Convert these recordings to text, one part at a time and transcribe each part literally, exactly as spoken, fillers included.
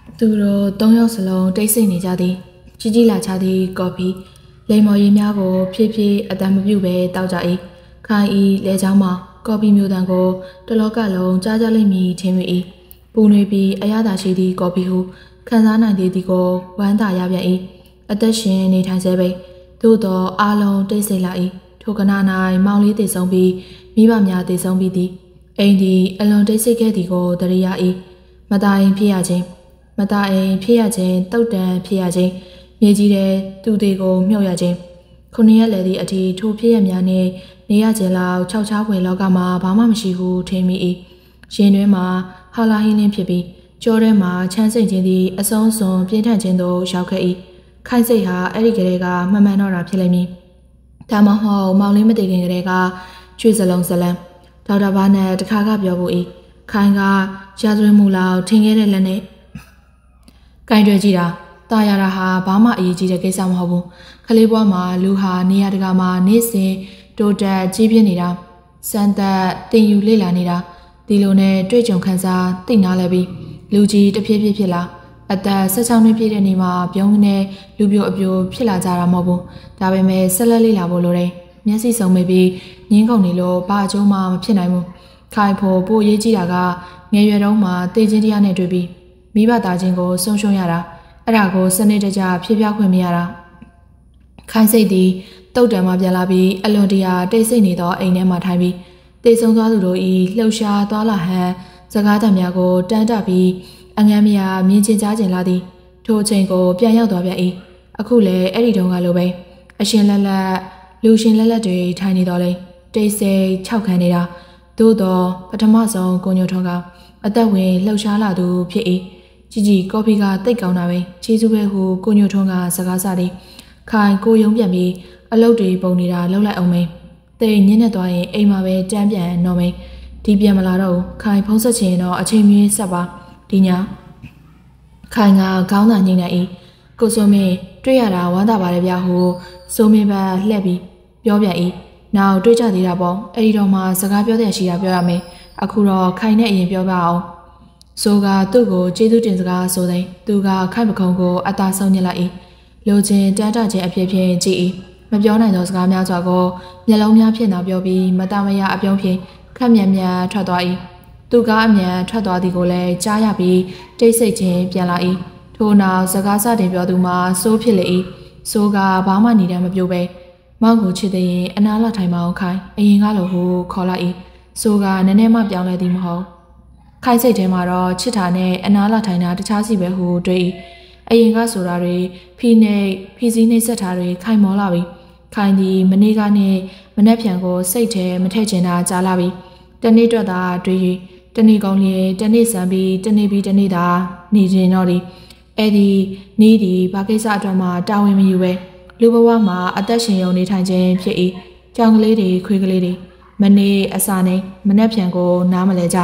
သူတို့သုံးယောက်စလုံးတိတ်ဆိတ်နေကြသည်ကြီးကြီးလာချသည်ကော်ဖီလိမ္မော်ရည်များကိုဖြည်းဖြည်းအတမ်းမပြုတ်ပဲတောက်ကြ၏ခိုင်ဤလဲချောင်းမှာကော်ဖီမျိုးတန်ကိုတလောကလုံးကြားကြလိမ့်မည်ထင်မိ၏ပူနေပြီးအရသာရှိသည့်ကော်ဖီဟုခံစားနိုင်သည်ဒီကိုဝမ်းသာရပြန်၏အသက်ရှင်နေထိုင်စေပေသို့သောအားလုံးတိတ်ဆိတ်လာ၏ထိုကနာ၌မောင်လေးတည်ဆုံးပြီးမိဘများတည်ဆုံးပြီးသည်အိမ်သည်အလွန်တိတ်ဆိတ်ခဲ့သည်ကိုသတိရ၏မသားအိမ်ဖြစ်ရခြင်းမသားအိမ်ဖြစ်ရခြင်းတုတ်တန်ဖြစ်ရခြင်းမြေကြီးတဲ့သူတွေကိုမြှုပ်ရခြင်းခုနှစ်ရက်လည်သည့်အထိထိုဖြစ်ရများနှင့်နေရခြင်းလောက်ခြောက်ခြားဖွယ်လောကမှာဘာမှမရှိဟုထင်မိ၏ရင်တွင်မှာဟာလာဟင်းလင်းဖြစ်ပြီးကြောထဲမှာချမ်းစိတ်ခြင်းသည်အဆုံးစွန်ပြင်းထန်ခြင်းသို့ရောက်ခဲ့၏ခိုင်စိတ်ဟာအဲ့ဒီကလေးကမှန်မှန်တော့တာဖြစ်လိမ့်မည်ဒါမှမဟုတ်မောင်လေးမတည်ခင်ကလေးကကျွေးစလုံးစလန်းဒေါက်တာဘာနဲ့တခါကပြောဖို့၏ခိုင်ကရာဇဝတ်မှုလောက်ထင်ခဲ့တဲ့လက်နဲ့ကင်တွယ်ကြည့်တာတာရတာဟာဘာမှအရေးကြီးတဲ့ကိစ္စမဟုတ်ဘူးခလေးဘွားမှာလူဟာနေရာတကာမှာနေစဉ်တိုးတက်ကြီးပြင်းနေတာစံသက်တင်ယူလေ့လာနေတာဒီလိုနဲ့တွေ့ကြုံခံစားသိနာလဲပြီးလူကြီးတဖြည်းဖြည်းဖြစ်လာအသက်၁၆နှစ်ပြည့်တဲ့နေ့မှာပြုံးနေလူပြိုအပြိုဖြစ်လာကြတာမဟုတ်ဘူးဒါပေမဲ့ဆက်လက်လေ့လာဖို့လိုတယ်မျက်စိစုံမိပြီးငင်းကုန်နေလို့ဘာအကျိုးမှမဖြစ်နိုင်ဘူးခိုင်ဖို့ပိုအရေးကြီးတာကငယ်ရွယ်တုန်းမှာတေချင်းတရားနဲ့တွေ့ပြီးမိဘသားချင်းကိုဆုံးရှုံးရတာအဲ့ဒါကိုစနစ်တကျဖြည့်ပြခွင့်မရတာခိုင်စိတ်သည်တုတ်တံမှပြန်လာပြီးအလွန်တရာတိတ်ဆိတ်နေသောအိမ်ထဲမှာထိုင်ပြီးတေဆုံးသွားသူတို့ဤလှုပ်ရှားသွားလာဟန်စကားသံများကိုတန်းတပြီးအငမ်းမရမြင်ချင်ကြားချင်လာသည်ထိုအချိန်ကိုပြန်ရောက်သွားပြန်၏အခုလည်းအဲ့ဒီတုန်းကလိုပဲအရှင်လက်လက်လူရှင်လက်လက်တွေထိုင်နေတော့လေတိတ်ဆိတ်ခြောက်ခံနေတာသို့တော့ပထမဆုံးကိုညိုထွန်းကအသက်ဝင်လှုပ်ရှားလာသူဖြစ်၏ကြီးကြီးကော်ဖီကတိတ်ကောင်းတာပဲချီးစုပဲဟုကိုညိုထွန်းကစကားစသည်ခိုင်ကိုယုံပြန်ပြီးအလုပ်တွေပုံနေတာလှုပ်လိုက်အောင်မေးတိတ်ညင်းနေသွားရင်အိမ်မှာပဲတန်းပြန်တော့မေးဒီပြန်မလာတော့ဘူးခိုင်ဖုံးဆက်ချင်တော့အချိန်မီဆက်ပါဒီညခိုင်ကခေါင်းသာညှိနေ၏ကိုစိုးမင်းတွေ့ရတာဝမ်းသာပါတယ်ဗျာဟုစိုးမင်းဘက်လှည့်ပြီးပြောပြန်၏နောက်တွေ့ကြသေးတာပေါ့အဲ့ဒီတော့မှစကားပြောတဲ့ရှိတာပြောရမယ်အခုတော့ခိုင်နဲ့အရင်ပြောပါအောင်ဆိုကသူ့ကိုကျေးဇူးတင်စကားဆိုတဲ့သူကခိုင်ပခုံးကိုအသာဆုံးညစ်လိုက်၏လိုချင်တန်းတခြင်းအဖြစ်ဖြင့်ကြည့်၏မပြောနိုင်သောစကားများစွာကိုမျက်လုံးများဖြင့်သာပြောပြီးမတမရအပြုံးဖြင့်ခက်မြန်မြန်ထွက်သွား၏သူကအမြန်ထွက်သွားသည်ကိုလည်းကြားရပြီးတိတ်ဆိတ်ခြင်းပြန်လာ၏ထို့နောက်စကားစတင်ပြောသူမှာစိုးဖြစ်လေ၏စိုးကဘာမှနေတမ်းမပြောပဲမောင်ကိုချစ်တဲ့ရင်အနားလာထိုင်မအောင်ခိုင်အရင်ကလိုဟိုခေါ်လိုက်၏စိုးကနည်းနည်းမှပြောင်းလဲသည်မဟုတ်ခိုင်စိတ်ထဲမှာတော့ချစ်တာနဲ့အနားလာထိုင်တာတခြားစီပဲဟုတွေး၏အရင်ကဆိုတာတွေဖိနေဖိစည်းနှိပ်စက်တာတွေခိုင်မောလာပြီခိုင်ဒီမနေ့ကနဲ့မနေ့ပြန်ကိုစိတ်ထဲမထည့်ချင်တာကြားလာပြီတနေ့တော့သာတွေးတနေ့ကောင်းလေတနေ့စံပြီးတနေ့ပြီးတနေ့သာနေခြင်းတော့ဒီအဲ့ဒီနီးဒီဘာကိစ္စအတွက်မှတာဝန်မယူပဲလူဘဝမှာအသက်ရှင်ရုံနေထိုင်ခြင်းဖြစ်၏ကြောင်ကလေးတွေခွေးကလေးတွေမနေ့အစာနဲ့မနေ့ပြန်ကိုနားမလဲကြ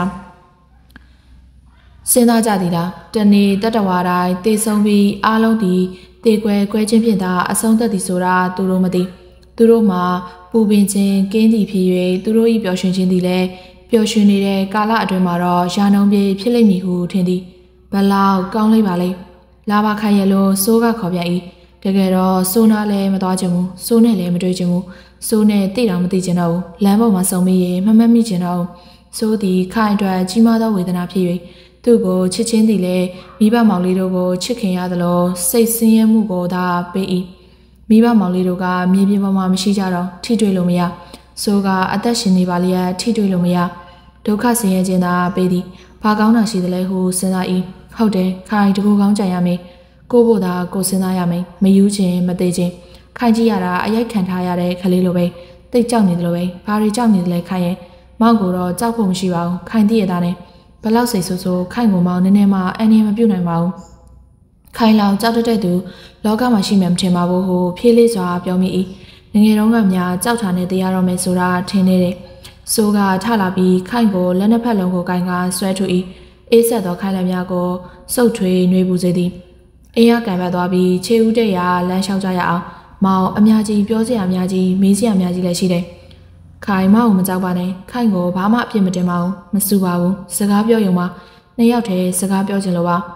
စဉ်းစားကြသည်လားတနေ့တတဝါတိုင်းတေဆုံးပြီးအားလုံးဒီတေကွယ်ကွဲချင်းဖြင့်သာအဆုံးသက်သည်ဆိုတာသူတို့မသိသူတို့မှာပူပင်ခြင်းကင်းသည်ဖြစ်၍သူတို့၏ပျော်ရွှင်ခြင်းသည်လည်းပျော်ရွှင်နေတဲ့ကာလအတွင်းမှာတော့ရာနှုန်းပြေဖြစ်လိမ့်မည်ဟုထင်သည်ဘလောက်ကောင်းလိုက်ပါလိမ့်လာပါခိုင်ရလို့စိုးကခေါ်ပြန်၏တကယ်တော့စိုးနာလည်းမသွားချင်ဘူးစိုးနဲ့လည်းမတွေ့ချင်ဘူးစိုးနဲ့သိတာမသိချင်တော့ဘူးလမ်းပေါ်မှာဆုံပြီးရင်မမှတ်မိချင်တော့စိုးသည်ခိုင်အတွက်ကြီးမားသောဝေဒနာဖြစ်၍သူ့ကိုချစ်ချင်းသည်လည်းမိဘမောင်လေးတို့ကိုချစ်ခင်ရသလိုစိတ်ဆင်းရဲမှုကိုသာပေး၏မိဘမောင်လေးတို့ကမြေပြင်ပေါ်မှာမရှိကြတော့ထိတွေ့လို့မရစိုးကအသက်ရှင်နေပါလျက်ထိတွေ့လို့မရဒုက္ခဆင်းရဲခြင်းသာပေးသည်ဘာကောင်းတာရှိသလဲဟုစဉ်းစား၏ဟုတ်တယ်ခိုင်တကူကောင်းကြရမယ်ကိုဖို့သာကိုစဉ်းစားရမယ်မယူခြင်းမသေးခြင်းခိုင်ကြည့်ရတာအရိုက်ခံထားရတဲ့ခလေးလိုပဲတိတ်ကြောက်နေတယ်လို့ပဲဘာတွေကြောက်နေတယ်လဲခိုင်ရဲ့မောင်ကိုတော့ကြောက်ဖို့မရှိပါဘူးခိုင်တည့်ရတာနဲ့ဘလောက်စိတ်ဆိုးဆိုးခိုင်ကိုမောင်နည်းနည်းမှအန်ရမပြုတ်နိုင်ပါဘူးခိုင်လောင်ကြောက်တဲ့သူလောကမှာရှိမှမထင်ပါဘူးဟုဖြေးလေးစွာပြောမိ၏ငငယ်တုန်းကများကြောက်တာနဲ့တရားတော်မယ်ဆိုတာထင်နေတယ်စိုးကထလာပြီးခိုင်ကိုလက်နှစ်ဖက်လုံးကိုကိုင်ကဆွဲထုတ်၏အေးဆက်သောခိုင်လက်များကိုစုပ်ထွေးနှွေးပူစေသည်အင်းရကန်ပတ်သွားပြီးခြေဦးတဲ့ရာလမ်းလျှောက်ကြရအောင်မောင်အများကြီးပြောစရာအများကြီးမေးစရာအများကြီးလည်းရှိတယ်ခိုင်မောင်မကြောက်ပါနဲ့ခိုင်ကိုဘာမှအပြစ်မတင်ပါဘူးမစူပါဘူးစကားပြောရုံပါနှစ်ယောက်တည်းစကားပြောချင်လို့ပါ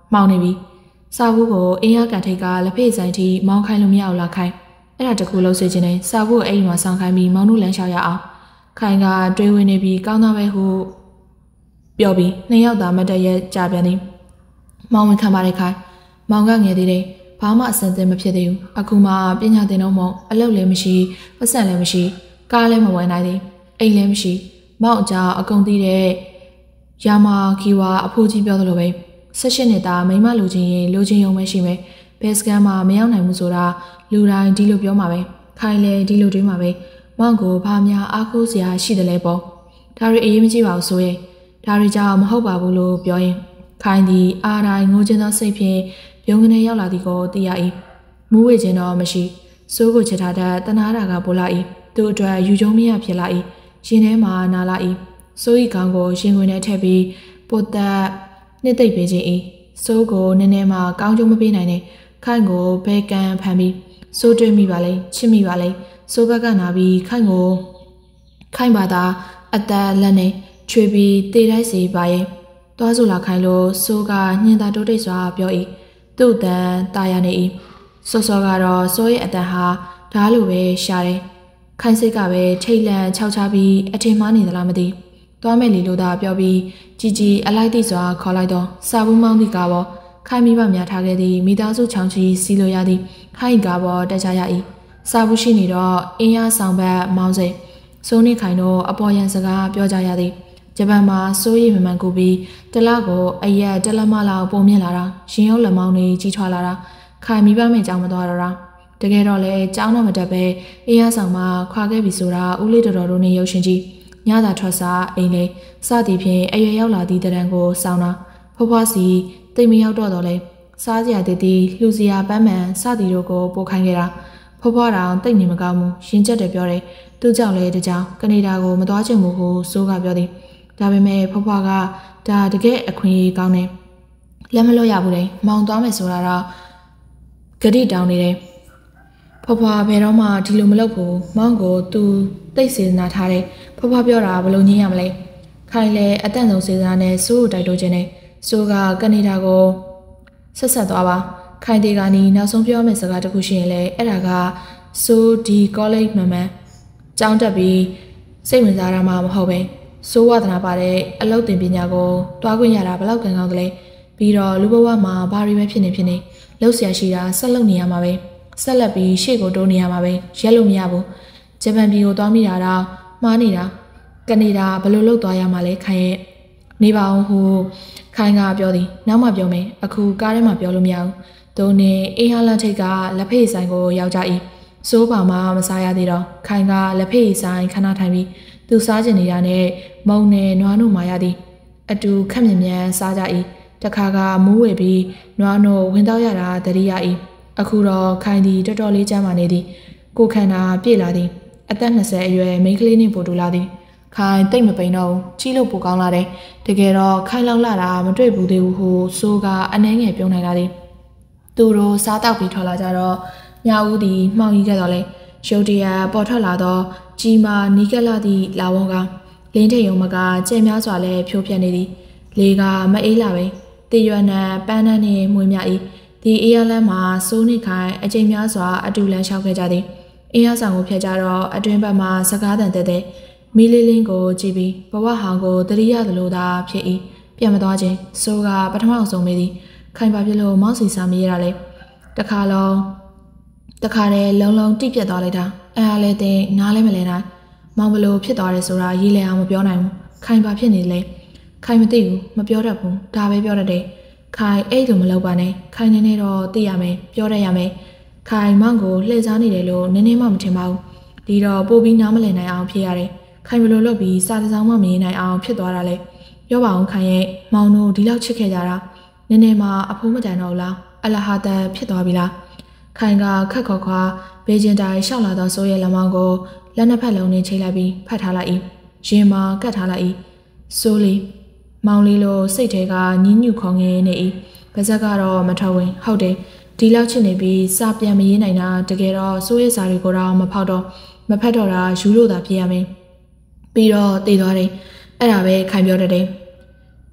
မောင်နေပြီစာဘူးကိုအင်းရကန်ထိတ်ကလက်ဖေးဆိုင်ထိမောင်းခိုင်းလို့မရအောင်လားခိုင်းအဲ့ဒါတကူလို့စေချင်တယ်စာဘူးကိုအိမ်မှာဆောင်းခိုင်းပြီးမောင်တို့လမ်းလျှောက်ရအောင်ခိုင်ကတွေးဝင်နေပြီးကောင်းသားပဲဟုပြောပြီးနှစ်ယောက်သာမတ်တရက်ကြာပြန်သည်မောင်ဝင်ခံပါတယ်ခိုင်မောင်ကငယ်သေးတယ်ဘာမှအဆင်သင့်မဖြစ်သေးဘူးအခုမှပညာသင်တော့မဟုတ်အလုပ်လည်းမရှိပတ်စံလည်းမရှိကားလည်းမဝယ်နိုင်သေးအိမ်လည်းမရှိမောင်အကြောင်းအကုန်သိတဲ့ရာမာခီဝါအဖိုးကြီးပြောသလိုပဲဆက်ရှစ်နှစ်သားမိမလူချင်းရင်လူချင်းယုံပဲရှိမယ်ဘယ်စကန်မှမရောက်နိုင်ဘူးဆိုတာလူတိုင်းဒီလိုပြောမှာပဲခိုင်လည်းဒီလိုတွေးမှာပဲမောင်ကိုဘာများအားကိုးစရာရှိတယ်လဲပေါ့ဒါတွေအေးမကြည့်ပါဘူးဆိုရင်ဒါတွေကြောင့်မဟုတ်ပါဘူးလို့ပြောရင်ခိုင်ဒီအားတိုင်းငိုခြင်းသောစိတ်ဖြင့်ပြုံးကနေရောက်လာသည်ကိုသိရ၏မူးဝေခြင်းတော့မရှိစိုးကိုချစ်ထားတဲ့တနာတာကပိုလာ၏သူ့အတွက်ယူကျုံမရဖြစ်လာ၏ရင်ထဲမှာနာလာ၏စိုးဤကောင်းကိုရှင်ခွင်ထဲထည့်ပြီးပုတ်သက်နှစ်သိပ်ပေးခြင်း၏စိုးကိုနည်းနည်းမှကောင်းကျိုးမပေးနိုင်နဲ့ခိုင်ကိုဘဲကန်ဖမ်းပြီးစိုးတွေးမိပါလေချစ်မိပါလေစိုးဘက်ကနာပြီးခိုင်ကိုခိုင်ပါသာအသက်လက်နဲ့ချွေပြီးတေးတိုက်စီပါရဲ့တွားဆိုလာခိုင်လို့စိုးကညင်သာတိုးတိတ်စွာပြော၏သူ့တန်တာယာနေ၏စောစောကတော့စိုးရဲ့အတန်ဟာဓားလိုပဲရှာတယ်ခိုင်စိတ်ကပဲထိတ်လန့်ခြောက်ချပြီးအထင်မှားနေသလားမသိသွားမယ်လေလို့သာပြောပြီးជីជីအလိုက်တိစွာခေါ်လိုက်တော့စာဘူးမောင်းသည့်ကားပေါ်ခိုင်မိဘများထားခဲ့သည့်မိသားစုချောင်းချီစီလိုရသည့်ခိုင်ကားပေါ်တက်ကြရ၏စာဘူးရှိနေတော့အင်းရဆောင်ဘက်မောင်းစိစိုးနေခိုင်တို့အပေါ်ရန်စကားပြောကြရသည်ဂျပန်မှာစိုးရိမ်မှန်ကူပြီးတလားကိုအရက်တလက်မလောက်ပုံမြင့်လာတာရှင်ရုံးလက်မောင်းတွေကြီးထွားလာတာခိုင်မိဘမဲ့ကြောင်မသွားတော့တာတကယ်တော့လေကြောင်းတော့မတက်ပဲအင်းရဆောင်မှာခွာခဲ့ပြီဆိုတာဦးလေးတော်တော်တို့နဲ့ရုပ်ရှင်ကြီးညသာထွက်စားအိမ်လေးစသည်ဖြင့်အရွယ်ရောက်လာသည့်တရံကိုစောင်းတာဖွားဖွားစီတိတ်မရောက်တော့တော့လေစားစရာတည်တည်လှူစရာပန်းမှန်စသည်တို့ကိုပို့ခိုင်းခဲ့တာဖွားဖွားတောင်တိတ်နေမကောင်းဘူးရင်ကျက်တယ်ပြောတယ်သူ့ကြောင့်လေတကြောင်ကနေဒါကိုမသွားချင်ဘူးဟုစိုးကပြောသည်ဒါပေမဲ့ဖွားဖွားကဒါတကယ်အခွင့်အရေးကောင်းတယ်လက်မလွတ်ရဘူးလေမောင်သွားမယ်ဆိုတာတော့ဂတိတောင်းနေတယ်ဖွားဖွားဘယ်တော့မှဒီလိုမလုပ်ဘူးမောင်ကိုသူတိတ်စေနာထားတယ်ဖွားဖွားပြောတာဘယ်လိုညင်းရမလဲခိုင်လည်းအတန့်ဆုံးစေနာနဲ့စိုးကိုတိုက်တိုးခြင်းနဲ့စိုးကကနေဒါကိုဆက်ဆက်သွားပါခိုင်တေကနီနောက်ဆုံးပြောမယ့်စကားတစ်ခုရှိရင်လေအဲ့ဒါကစိုးဒီကောလိပ်မှန်မှန်ကျောင်းတက်ပြီးစိတ်ဝင်စားတာမှမဟုတ်ပဲစိုးဝဒနာပါတဲ့အလုပ်တင်ပညာကိုတွားခွင့်ရတာဘလောက်ကံကောင်းသလဲပြီးတော့လူဘဝမှာဘာတွေပဲဖြစ်နေဖြစ်နေလှုပ်ရှားရှိတာဆက်လုပ်နေရမှာပဲဆက်လက်ပြီးရှေ့ကိုတိုးနေရမှာပဲရက်လို့မရဘူးဂျပန်ပြည်ကိုသွားမိတာတော့မှားနေတာကနေဒါဘယ်လိုလုပ်သွားရမှာလဲခိုင်ရဲ့နေပါအောင်ဟိုခိုင်ကပြောသည်နောက်မှပြောမယ်အခုကားထဲမှာပြောလို့မရဘူးသူနဲ့အေးဟာလန်ထိတ်ကလက်ဖေးဆိုင်ကိုရောက်ကြ၏စိုးပါမှမစားရသေးတော့ခိုင်ကလက်ဖေးဆိုင်ခဏထိုင်ပြီးသူစားကျင်နေတာနဲ့မုံနဲ့နွားနို့မာရသည်အတူခက်မြင်မြန်စားကြ၏တခါကမူးဝေပြီးနွားနို့ဝင်တော့ရတာတတိယ၏အခုတော့ခိုင်သည်တော်တော်လေးကျမ်းမာနေသည်ကိုခန္ဓာပြည့်လာသည်အသက်နှစ်ဆယ်အရွယ်မိန်းကလေးနှင့်ပို့တူလာသည်ခိုင်တိတ်မပိန်တော့ဘူးကြီးလို့ပိုကောင်းလာတယ်တကယ်တော့ခိုင်လောက်လာတာမတွေ့ဘူးသေးဘူးဟိုစိုးကအနှဲငယ်ပြုံးနိုင်လာသည်သူတို့စားတောက်ပြီးထွက်လာကြတော့ညဦးသည်မှောင်ရီခဲ့တော့လေရုတ်တရက်ပေါ်ထွက်လာတော့ကြီးမာနီးကက်လာသည့်လာဝုန်းကလင်းထိန်ုံမကကျဲများစွာလဲဖြိုးပြက်နေသည်လေကမအေးလာပဲတရွက်နဲ့ပန်းနှန်းနှင့်မွေးမြ၏ဒီအေးရလန်းမှာစိုးနေခိုင်အကျိန်များစွာအတူလန်းလျှောက်ခဲ့ကြသည်အေးရဆောင်ကိုဖျက်ကြတော့အတွင်းဘက်မှာစကားတန်တဲ့တဲ့မီလေးလင်းကိုကြည့်ပြီးဘဝဟောင်းကိုတတိယသလိုသာဖြစ်၏ပြန်မသွားခြင်းစိုးကပထမအောင်ဆုံးမေးသည်ခိုင်ပါပြလို့မောက်စီစာမေးရတာလေတခါလုံးတခါတည်းလုံးလုံးတိပြက်သွားလိုက်တာအဲအားလဲတဲ့နားလဲမလဲနိုင်မောင်ဘလို့ဖြစ်သွားတယ်ဆိုတာရေးလဲအောင်မပြောနိုင်ဘူးခိုင်ပါဖြစ်နေလေခိုင်မသိဘူးမပြောတတ်ဘူးဒါပဲပြောတတ်တယ်ခိုင်အဲ့လိုမလုပ်ပါနဲ့ခိုင်နေနေတော့သိရမယ်ပြောတတ်ရမယ်ခိုင်မောင်ကိုလှည့်စားနေတယ်လို့နည်းနည်းမှမထင်ပါဘူးဒီတော့ပို့ပြီးနားမလည်နိုင်အောင်ဖြစ်ရတယ်ခိုင်ဘလို့လုပ်ပြီးစာတစောင်းမှမရေးနိုင်အောင်ဖြစ်သွားတာလေပြောပါအောင်ခိုင်ရဲ့မောင်တို့ဒီလောက်ချစ်ခဲ့ကြတာနည်းနည်းမှအဖိုးမတန်တော့လားအလဟာတန်ဖြစ်သွားပြီလားခိုင်ကခက်ခေါ်ခွာဘေးကျင်တိုင်းရှောက်လာသောစိုးရဲ့လက်မောင်းကိုလက်နှစ်ဖက်လုံးနဲ့ချိတ်လိုက်ပြီးဖတ်ထားလိုက်၏ရင်မှာကတ်ထားလိုက်၏စိုးလေးမောင်လေးလိုစိတ်ထဲကညှဉ်းညူခေါငင်းနေ၏ပါဇက်ကတော့မထောက်ဝင်ဟုတ်တယ်ဒီလောက်ချစ်နေပြီးစာပြန်မရေးနိုင်တာတကယ်တော့စိုးရဲ့စာတွေကိုတော့မဖောက်တော့မဖတ်တော့တာယူလို့သာဖြစ်ရမယ်ပြီးတော့တည်သွားတယ်အဲ့ဒါပဲခိုင်ပြောတတ်တယ်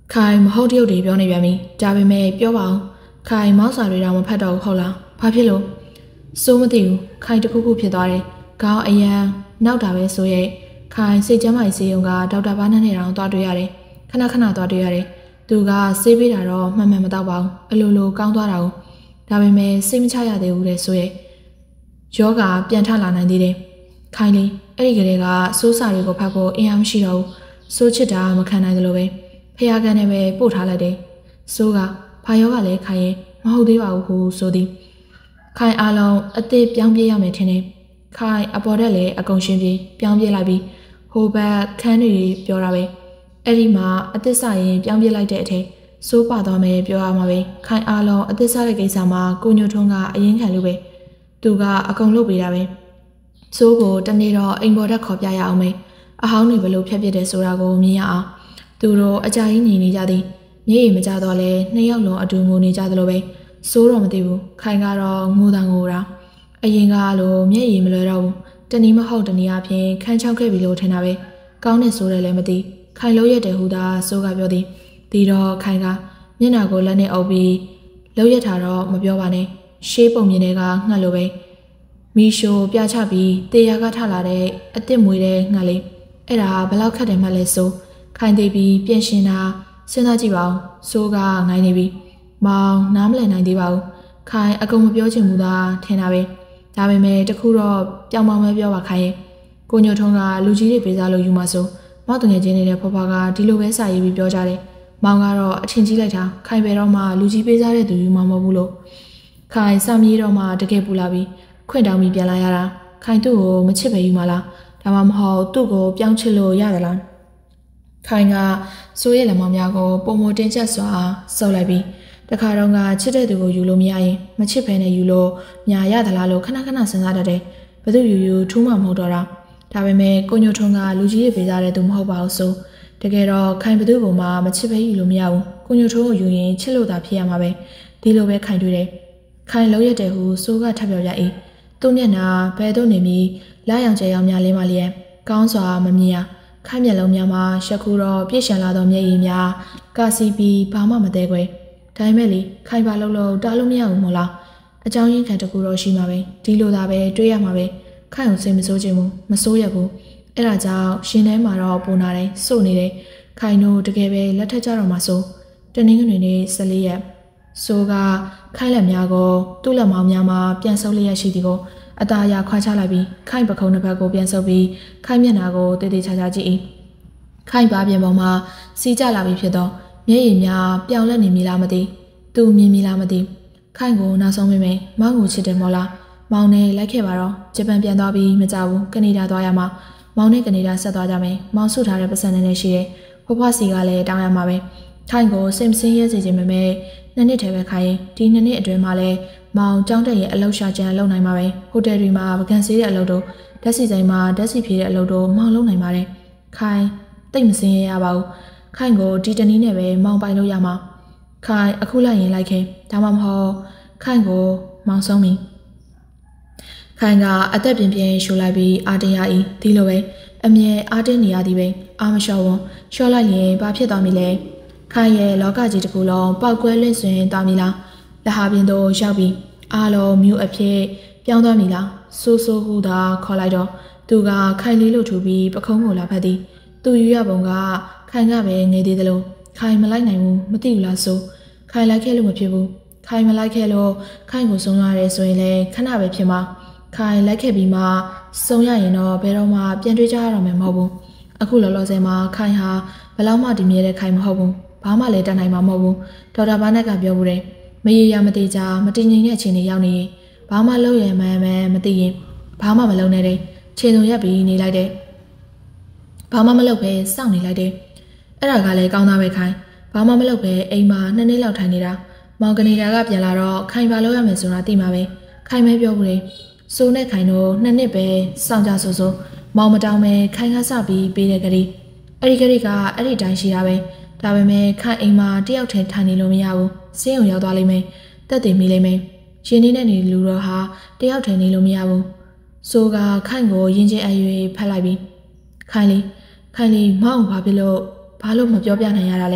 ခိုင်မဟုတ်တရုတ်တွေပြောနေပြန်ပြီဒါပေမဲ့ပြောပါအောင်ခိုင်မောက်စာတွေတော့မဖတ်တော့ဟုတ်လားဘာဖြစ်လို့စိုးမသိဘူးခိုင်တခုခုဖြစ်သွားတယ်ခေါင်းအရန်နောက်တာပဲဆိုရဲ့ခိုင်စိတ်ကျမ်းမာရေးစေုံကဒေါက်တာဘာနဲ့နဲ့တောင်သွားတွေ့ရတယ်ခဏခဏသွားတွေ့ရတယ်သူကဆေးပေးတာတော့မှန်မှန်မတော့ပါဘူးအလိုလိုကောင်းသွားတာကိုဒါပေမဲ့စိတ်မချရသေးဘူးလေဆိုရဲ့ယောဂပြန်ထလာနိုင်သေးတယ်ခိုင်လေးအဲ့ဒီကလေးကစိုးစာတွေကိုဖတ်ဖို့အင်အားမရှိတော့ဘူးစိုးချစ်တာမခံနိုင်သလိုပဲဖျားကန်နဲ့ပဲပို့ထားလိုက်တယ်စိုးကဘာယောဂလည်းခိုင်ရဲ့မဟုတ်သေးပါဘူးဟုဆိုသည်ခိုင်အားလုံးအသေးပြောင်းပြေးရမယ်ထင်တယ်ခိုင်အပေါ်တက်လည်းအကုန်ရှင်းပြေးပြောင်းပြေးလိုက်ပြီးဟိုဘက်ခန်းတွေပြောတာပဲအဲ့ဒီမှာအသစ်စရင်ပြောင်းပြေးလိုက်တဲ့အထက်စိုးပါသွားမယ်ပြောရမှာပဲခိုင်အားလုံးအသစ်စတဲ့ကိစ္စမှာကိုညိုထုံးကအရင်ခံလို့ပဲသူကအကုန်လုပ်ပေးတာပဲစိုးကိုတနေ့တော့အိမ်ပေါ်တက်ခေါ်ပြရအောင်မယ်အဟောင်းတွေဘလို့ဖြတ်ပြတယ်ဆိုတာကိုမြင်ရအောင်သူတို့အကြိုက်ညီနေကြသည်မျက်ရည်မကျတော့လဲနှစ်ယောက်လုံးအတူငိုနေကြသလိုပဲစိုးတော့မသိဘူးခိုင်ကတော့ငိုတာငိုတာအရင်ကလိုမျက်ရည်မလွယ်တော့ဘူးတနည်းမဟုတ်တနည်းအပြင်ခန်းချောက်ခဲ့ပြီလို့ထင်တာပဲကောင်းနေဆိုတယ်လည်းမသိခိုင်လို့ရက်တယ်ဟူသာစိုးကပြောသည်ဒီတော့ခိုင်ကမျက်နှာကိုလက်နဲ့အုပ်ပြီးလောက်ရထားတော့မပြောပါနဲ့ရှေးပုံမြင်တွေကငှက်လိုပဲမီရှိုပြချပြီးတေယာကထလာတဲ့အစ်စ်မွေးတဲ့ငှက်လေးအဲ့ဒါဘလောက်ခက်တယ်မှလဲစိုးခိုင်သေးပြီးပြင်ရှင်တာစဉ်းစားကြည့်ပါဦးစိုးကငိုင်းနေပြီမောင်နားမလည်နိုင်သေးပါဘူးခိုင်အကုန်မပြောချင်ဘူးသာထင်တာပဲဒါပေမဲ့တခုတော့ပြောင်းမောင်းပဲပြောပါခိုင်ရဲ့ကိုညိုထုံးကလူကြီးတွေပေးစားလို့ယူမှာဆိုမောက်တငယ်ချင်းနေတဲ့ဖွားဖွားကဒီလိုပဲစာရေးပြီးပြောကြတယ်မောင်ကတော့အထင်ကြီးလိုက်တာခိုင်ပဲတော့မှလူကြီးပေးစားတဲ့သူယူမှာမဟုတ်ဘူးလို့ခိုင်စာမြေးတော့မှတကယ်ပူလာပြီးခွင့်တောင်းပြီးပြန်လာရတာခိုင်သူ့ကိုမချစ်ပဲယူမှာလားဒါမှမဟုတ်သူ့ကိုပြောင်းချစ်လို့ရသလားခိုင်ကစိုးရဲ့လက်မောင်းများကိုပုံမတင်ချက်စွာဆုပ်လိုက်ပြီးတခါတော့ကချစ်တဲ့သူကိုယူလို့မရရင်မချစ်ဖဲနဲ့ယူလို့ညာရသလားလို့ခဏခဏစဉ်းစားတတ်တယ်ဘသူယူယူထူးမှမဟုတ်တော့တာဒါပေမဲ့ကိုညိုထုံးကလူကြီးတွေပေးစားတဲ့သူမဟုတ်ပါဘူးဆိုတကယ်တော့ခိုင်ဘသူကမှမချစ်ပဲယူလို့မရဘူးကိုညိုထုံးကိုယူရင်ချစ်လို့သာဖြစ်ရမှာပဲဒီလိုပဲခိုင်တွေ့တယ်ခိုင်လုံးရက်တယ်ဟုစိုးကထပ်ပြောရ၏သူ့မျက်နှာဘယ်တော့နေမီလာရောင်ကျဲရောင်များလေးမလျက်ကောင်းစွာမမြင်ရခိုင်မျက်လုံးများမှာရှက်ခုတော့ပြည့်ရှံလာသောမျက်ရည်များကစီပြီးဘာမှမသေးခွဲဒါပေမဲ့လေခိုင်ပါလုံးလုံးတားလို့မရဘူးမို့လားအကြောင်းရင်းခံတကူတော့ရှိမှာပဲဒီလိုသာပဲတွေးရမှာပဲခိုင်ကိုစိတ်မစိုးချင်ဘူးမစိုးရဘူးအဲ့ဒါကြောင့်ရှင်ထဲမှာတော့ပုံနာတယ်စို့နေတယ်ခိုင်တို့တကယ်ပဲလက်ထက်ကြတော့မှဆိုတနင်္ဂနွေနေ့ဆယ်လေးရက်စိုးကခိုင်လက်များကိုသူ့လက်မောင်းများမှာပြန်ဆုပ်လျက်ရှိသည်ကိုအသားအရခွာချလိုက်ပြီးခိုင်ပခုံးတစ်ဖက်ကိုပြန်ဆုပ်ပြီးခိုင်မျက်နှာကိုတေးသေးချာချာကြည့်၏ခိုင်ပါပြင်ပေါ်မှာစီးကြလာပြီးဖြစ်သောမျက်ရည်များပြောင်းလဲနေမိလားမသိသူမြင်မိလားမသိခိုင်ကိုနောက်ဆုံးမိမိမောင်ကိုချစ်တယ်မော်လားမောင်နဲ့လိုက်ခဲ့ပါတော့ဂျပန်ပြန်သွားပြီးမကြဘူးကနေဒါသွားရမှာမောင်နဲ့ကနေဒါဆက်သွားကြမယ်မောင်ဆုထားတဲ့ပတ်စံနဲ့ရှိတယ်ဖွားဖွားစီကလည်းတောင်းရမှာပဲခိုင်ကိုစိတ်မစင်းရဲစေခြင်းမမဲ့နှစ်နှစ်တည်းပဲခိုင်ရင်ဒီနှစ်နှစ်အတွင်းမှာလည်းမောင်ကျောင်းတက်ရဲ့အလုပ်ရှာကြံလုပ်နိုင်မှာပဲဟိုတယ်တွေမှာဗကန်ဆေးတဲ့အလုပ်တို့ဓာတ်စီဆိုင်မှာဓာတ်စီဖြည့်တဲ့အလုပ်တို့မောင်လုပ်နိုင်ပါတယ်ခိုင်တိတ်မစင်းရဲရပါဘူးခိုင်ကိုဒီတနည်းနဲ့ပဲမောင်ပိုင်လို့ရမှာခိုင်အခုလိုက်ရင်လိုက်ခင်ဒါမှမဟုတ်ခိုင်ကိုမောင်ဆုံးပြီခိုင်ကအသက်ပြင်းပြင်းရှို့လိုက်ပြီးအာတင်ရ၏ဒီလိုပဲအမြဲအာတင်နေရသည်ပဲအာမလျှော်ဝန်လျှော့လိုက်ရင်ဘာဖြစ်သွားမလဲခိုင်ရဲ့လောကကြီးတစ်ခုလုံးပောက်ကွဲလွင့်ဆွင်သွားမည်လားလက်ဟာပြင်းတို့ရောက်ပြီးအားလုံးမြူအဖြစ်ပြောင်းသွားမည်လားဆိုးဆိုးဟူသာခေါ်လိုက်တော့သူကခိုင်လေးလို့ထူပြီးပခုံးကိုလာဖက်သည်သူယူရပုံကခိုင်ကပဲငေးသေးတယ်လို့ခိုင်မလိုက်နိုင်ဘူးမသိဘူးလားဆိုခိုင်လိုက်ခဲ့လို့မဖြစ်ဘူးခိုင်မလိုက်ခဲ့လို့ခိုင်ကိုဆုံးရတယ်ဆိုရင်လည်းခဏပဲဖြစ်မှာခိုင်လိုက်ခဲ့ပြီးမှဆုံးရရင်တော့ဘယ်တော့မှပြန်တွေ့ကြရတော့မယ်မဟုတ်ဘူးအခုလောလောဆယ်မှာခိုင်ဟာဘယ်လောက်မှဒီမြဲတဲ့ခိုင်မဟုတ်ဘူးဘာမှလည်းတတ်နိုင်မှာမဟုတ်ဘူးဒေါက်တာဘာနက်ကပြောဘူးတယ်မရေရမတိကြမတင်ငိမ့်တဲ့အခြေအနေရောက်နေရင်ဘာမှလုပ်ရမှန်းမှန်းမသိရင်ဘာမှမလုပ်နဲ့တဲ့ခြေစုံရက်ပြီးနေလိုက်တဲ့ဘာမှမလုပ်ပဲစောင့်နေလိုက်တဲ့အဲ့ဒါကလည်းကောင်းသားပဲခိုင်ဘာမှမလုပ်ပဲအိမ်မှာနှစ်နှစ်လောက်ထိုင်နေတာမောင်ကနေဒါကပြန်လာတော့ခိုင်ပါလို့ရမယ်ဆိုတာသိမှာပဲခိုင်မဲပြောဘူးလေစိုးနဲ့ခိုင်တို့နှစ်နှစ်ပဲစောင့်ကြဆိုဆိုမောင်မတောင်းပဲခိုင်ကစပြီးပေးတဲ့ကလေးအဲ့ဒီကလေးကအဲ့ဒီတိုင်းရှိတာပဲဒါပေမဲ့ခိုင်အိမ်မှာတယောက်တည်းထိုင်နေလို့မရဘူးဆေးရုံရောက်သွားလိမ့်မယ်တက်တည်မိလိမ့်မယ်ရှင်နေနဲ့နေလူတော့ဟာတယောက်တည်းနေလို့မရဘူးစိုးကခိုင်ကိုရင်ကျအရွေဖက်လိုက်ပြီးခိုင်လေးခိုင်လေးမောင်ဘာဖြစ်လို့ဘာလို့မပြောပြနိုင်ရတာလဲ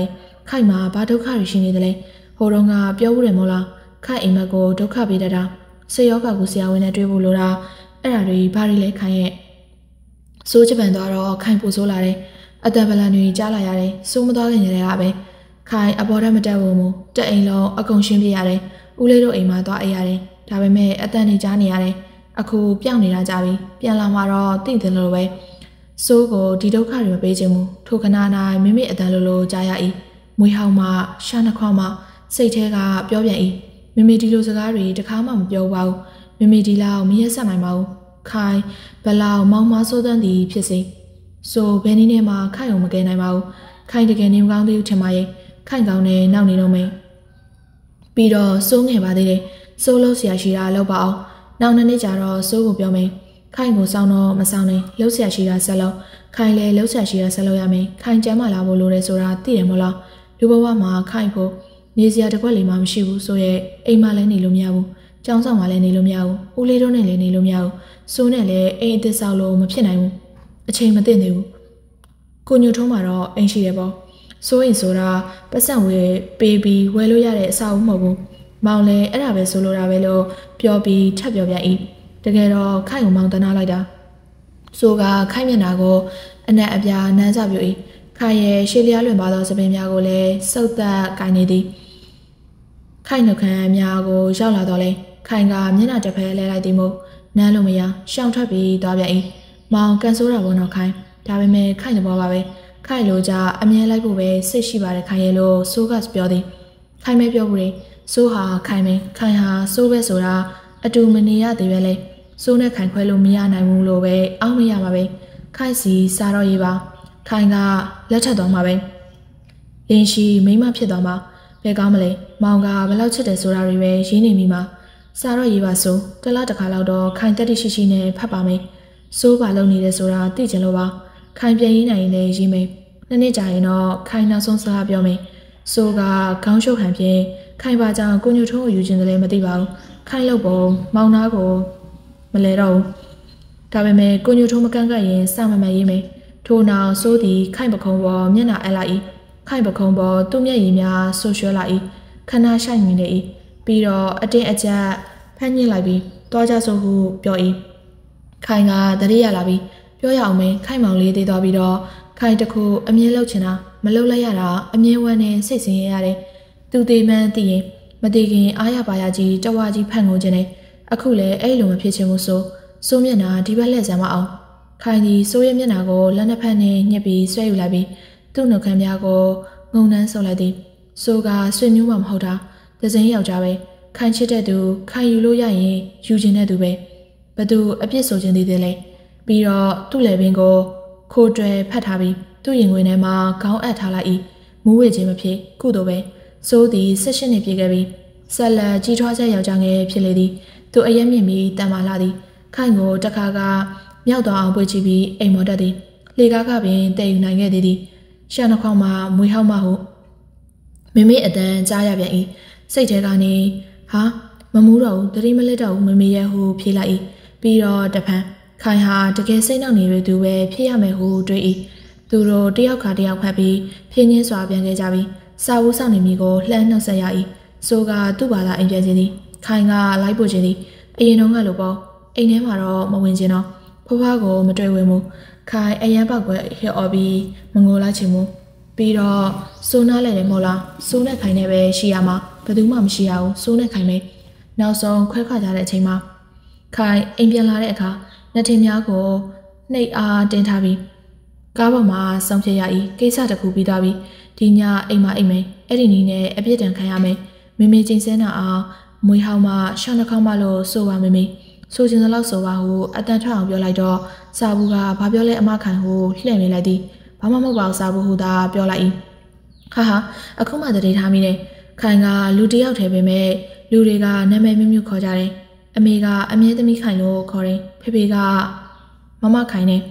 ခိုင်မှာဘာဒုက္ခတွေရှိနေတယ်လဲဟိုတုန်းကပြောဦးတယ်မို့လားခိုင်အိမ်မက်ကိုဒုက္ခပေးတတ်တာဆေးရောဂါကိုဆရာဝန်နဲ့တွေ့ဖို့လိုတာအဲ့ဒါတွေဘာတွေလဲခိုင်ရဲ့စိုးချပန်သွားတော့ခိုင်ပူဆိုးလာတယ်အတန်ပလန်တွေကြားလာရတယ်စိုးမသွားခင်တည်းကပဲခိုင်အပေါ်ထက်မတက်ဘူးမို့တက်အိမ်လုံးအကုန်ရှင်းပြရတယ်ဦးလေးတို့အိမ်မှာသွားအိပ်ရတယ်ဒါပေမဲ့အတန်တွေကြားနေရတယ်အခုပြောင်းနေတာကြပြီပြန်လာမှတော့တင့်တယ်လို့ပဲစိုးကိုဒီဒုက္ခတွေမပေးချင်ဘူးထိုခဏ၌မိမိအတန်လိုလိုကြားရ၏မွေးဟောင်းမှရှာနှခွမှစိတ်ထဲကပြောပြန်၏မိမိဒီလိုစကားတွေတခါမှမပြောပါဘူးမိမိဒီလောက်မရက်ဆက်နိုင်ပါဘူးခိုင်ဘလောက်မောင်မဆိုးသွမ်းသည်ဖြစ်စေဆိုဘယ်နည်းနဲ့မှခိုင်အောင်မကယ်နိုင်ပါဘူးခိုင်တကယ်နေမကောင်းသေးဘူးထင်ပါရဲ့ခိုင်ကောင်းနဲ့နောက်နေတော့မယ်ပြီးတော့စိုးငယ်ပါသေးတယ်စိုးလို့ဆရာရှိတာလောက်ပါအောင်နောက်နှစ်နှစ်ကြာတော့စိုးကိုပြောမယ်ခိုင်ကိုစောင်းတော့မစောင်းနဲ့လှုပ်ဆရာရှိတာဆက်လို့ခိုင်လည်းလှုပ်ဆရာရှိတာဆက်လို့ရမယ်ခိုင်ကျမ်းမာလာဖို့လိုတယ်ဆိုတာသိတယ်မို့လားလူဘဝမှာခိုင်ဖို့နေစရာတစ်ခွက်လေးမှမရှိဘူးဆိုရဲအိမ်မလည်းနေလို့မရဘူးကျောင်းဆောင်မှလည်းနေလို့မရဘူးဦးလေးတို့နဲ့လည်းနေလို့မရဘူးစိုးနဲ့လည်းအိမ်အစ်စ်ဆောက်လို့မဖြစ်နိုင်ဘူးအချိန်မသိသေးဘူးကိုညိုထုံးမှာတော့အိမ်ရှိတယ်ပေါ့စိုးရင်ဆိုတာပတ်စံဝဲပေးပြီးဝဲလို့ရတဲ့အဆောက်အဦမဟုတ်ဘူးမောင်လည်းအဲ့ဒါပဲဆိုလိုတာပဲလို့ပြောပြီးထပ်ပြောပြ၏တကယ်တော့ခိုင်ကိုမောင်တနာလိုက်တာဆိုကခိုင်မျက်နှာကိုအနက်အပြားနမ်းကြပြူ၏ခိုင်ရဲ့ရှေ့လျားလွင်ပါသောစပင်များကိုလည်းစုပ်သက်ကိုင်းနေသည်ခိုင်နှုတ်ခမ်းများကိုရောက်လာတော့လေခိုင်ကမျက်နှာတစ်ဖက်လဲလိုက်သည်မို့နမ်းလို့မရရှောင်ထွက်ပြီးသွားပြန်၏မောင်ကန်ဆိုးတာဘောနော်ခိုင်ဒါပေမဲ့ခိုင်သဘောပါပဲခိုင်လိုကြအမြဲလိုက်ဖို့ပဲစိတ်ရှိပါတယ်ခိုင်ရဲ့လို့ဆိုးကပြောသည်ခိုင်မဲပြောဘူးလေဆိုးဟာခိုင်မဲခိုင်ဟာဆိုးပဲဆိုတာအတူမနေရသေးပဲလေဆိုးနဲ့ခိုင်ခွဲလို့မရနိုင်ဘူးလို့ပဲအောက်မရပါပဲခိုင်စီစားတော့ရေးပါခိုင်ကလက်ထပ်သွားမှာပဲလင်းရှိမိမဖြစ်သွားမှာဘယ်ကောင်းမလဲမောင်ကဘလောက်ချစ်တယ်ဆိုတာတွေပဲရင်းနေမိမှာစားတော့ရေးပါဆိုတလားတစ်ခါလောက်တော့ခိုင်တက်တိရှိရှိနဲ့ဖတ်ပါမယ်စိုးပါလုံနေတယ်ဆိုတာသိချင်လို့ပါခိုင်ပြန်ရင်းနိုင်ရင်လည်းရေးမယ်နှစ်နှစ်ကြာရင်တော့ခိုင်နောက်ဆုံးစကားပြောမယ်စိုးကခေါင်းရှုပ်ဟန်ဖြင့်ခိုင်ပါကြောင့်ကိုညိုထုံးကိုယူခြင်းလည်းမသိပါဘူးခိုင်လို့ပုံမောင်နာကိုမလဲတော့ဘူးဒါပေမဲ့ကိုညိုထုံးမကန့်ကန့်ရင်စမမှန်ရေးမယ်ထို့နောက်စိုးသည်ခိုင်ပခုံးပေါ်မျက်နှာအပ်လိုက်၏ခိုင်ပခုံးပေါ်သူ့မျက်ရည်များဆူရွှဲလာ၏ခဏရှိုက်နေလေ၏ပြီးတော့အတင်းအကျပ်ဖမ်းညှစ်လိုက်ပြီးတွားကြဆိုဟုပြော၏ခိုင်ကတတိယလာပြီးပြောရအောင်မယ်ခိုင်မောင်လေးသေးသွားပြီးတော့ခိုင်တခုအမြဲလှုပ်ချင်တာမလှုပ်လိုက်ရတာအမြဲဝမ်းနဲ့စိတ်ဆင်းရဲရတယ်သူသေးမှန်းသိရင်မသိခင်အားရပါရကြီးတဝါကြီးဖန်ကုန်ခြင်းနဲ့အခုလည်းအဲ့လိုမဖြစ်ချင်ဘူးဆိုစိုးမျက်နှာဒီဘက်လှည့်စမ်းမအောင်ခိုင်ဒီစိုးရဲ့မျက်နှာကိုလက်နှစ်ဖက်နဲ့ညှစ်ပြီးဆွဲယူလိုက်ပြီးသူ့နှုတ်ခမ်းများကိုငုံနှမ်းဆုပ်လိုက်သည်စိုးကဆွေမျိုးမှမဟုတ်တာသစင်းယောက်ျားပဲခိုင်ချစ်တဲ့သူခိုင်ယူလို့ရရင်ယူခြင်းတဲ့သူပဲဘသူအပြစ်ဆိုခြင်းသေးသေးလဲပြီးတော့သူ့လေပင်ကိုခိုးတွဲဖတ်ထားပြီးသူ့ရင်ခွင်ထဲမှာခေါင်းအပ်ထားလိုက်၏မူးဝေခြင်းမဖြစ်ကုသို့ပဲစိုးသည်၁၈နှစ်ပြည့်ခဲ့ပြီးဆက်လက်ကြီးထွားချက်ယောက်ျားငယ်ဖြစ်လေသည်သူအယက်မြင့်ပြီးတန်မာလာသည်ခိုင်ကိုတခါကမြောက်သွားအောင်ပွေချပြီးအိမ်မော်တက်သည်လေကားကပင်တည်ယူနိုင်ခဲ့သည်သည်ရှာနှခေါင်းမှာမွေးဟောက်မှဟုမိမိအတန်ကြားရပြန်၏စိတ်ထဲကနေဟာမမူးတော့ဘူးတတိမလက်တော့ဘူးမမေရဲ့ဟုဖြေလိုက်၏ပြီးတော့တဖန်ခိုင်ဟာတကယ်စိတ်နှောက်နေရသူပဲဖြစ်ရမယ်ဟုတွေး၏သူတို့တယောက်ခါတယောက်ဖက်ပြီးဖြင်းချင်းစွာပြန်ခဲ့ကြပြီးစာဝူးဆောင်နေမိကိုလှမ်းနှုတ်ဆက်ရ၏ဆိုကသူ့ဘာသာအိမ်ပြန်ခြင်းသည်ခိုင်ကလိုက်ပို့ခြင်းသည်အရင်တုန်းကလိုပေါ့အိမ်ထဲမှာတော့မဝင်ခြင်းတော့ဖွားဖွားကိုမတွေ့ဝင်ဘူးခိုင်အရန်ပောက်ကွယ်ဟစ်အော်ပြီးမငိုလိုက်ချင်ဘူးပြီးတော့စိုးနားလဲတယ်မို့လားစိုးနဲ့ခိုင်နဲ့ပဲရှိရမှာဘယ်သူမှမရှိရဘူးစိုးနဲ့ခိုင်ပဲနောက်ဆုံးခွဲခွာကြတဲ့အချိန်မှာခိုင်အိမ်ပြန်လာတဲ့အခါနှစ်ထင်များကိုနှိပ်အားတင်ထားပြီးကားပေါ်မှာစောင့်ဖြစ်ရ၏ကိစ္စတစ်ခုပြီးသွားပြီးဒီညအိမ်မှာအိမ်မယ်အဲ့ဒီနည်းနဲ့အပြစ်ဒဏ်ခံရမယ်မေမေချင်းစဲနာအောင်မွေးဟောင်းမှရှောင်းနှခေါင်းမှလို့ဆိုပါမေမေဆိုချင်သလောက်ဆိုပါဟုအတန်ထွက်အောင်ပြောလိုက်တော့စာဘူးကဘာပြောလဲအမခိုင်ဟုလှည့်မိလိုက်သည်ဘာမှမဟုတ်ပါဘူးစာဘူးဟုသာပြောလိုက်၏ဟာဟာအခုမှတတိထားမိတယ်ခိုင်ကလူတယောက်တည်းပဲမဲ့လူတွေကနာမည်မျိုးမျိုးခေါ်ကြတယ်အမေကအမြဲတမ်းခိုင်လို့ခေါ်တယ်ဖေဖေကမမခိုင်နဲ့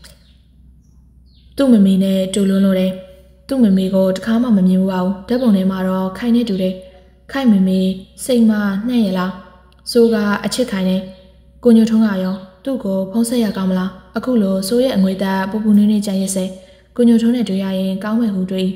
သူ့မမေနဲ့တူလွန်းလို့တယ်သူ့မမေကိုတခါမှမမြင်ဘူးပါဘူးဓာတ်ပုံထဲမှာတော့ခိုင်နဲ့တူတယ်ခိုင်မမေစိတ်မနှဲ့ရလားဆိုကအချစ်ခိုင်နဲ့ကိုညိုထုံးကရောသူ့ကိုဖုံးဆက်ရကောင်းမလားအခုလိုဆိုရဲ့အငွေသားပူပူနွေးနွေးကြရက်စဲကိုညိုထုံးနဲ့တွေ့ရရင်ကောင်းမယ်ဟုတွေး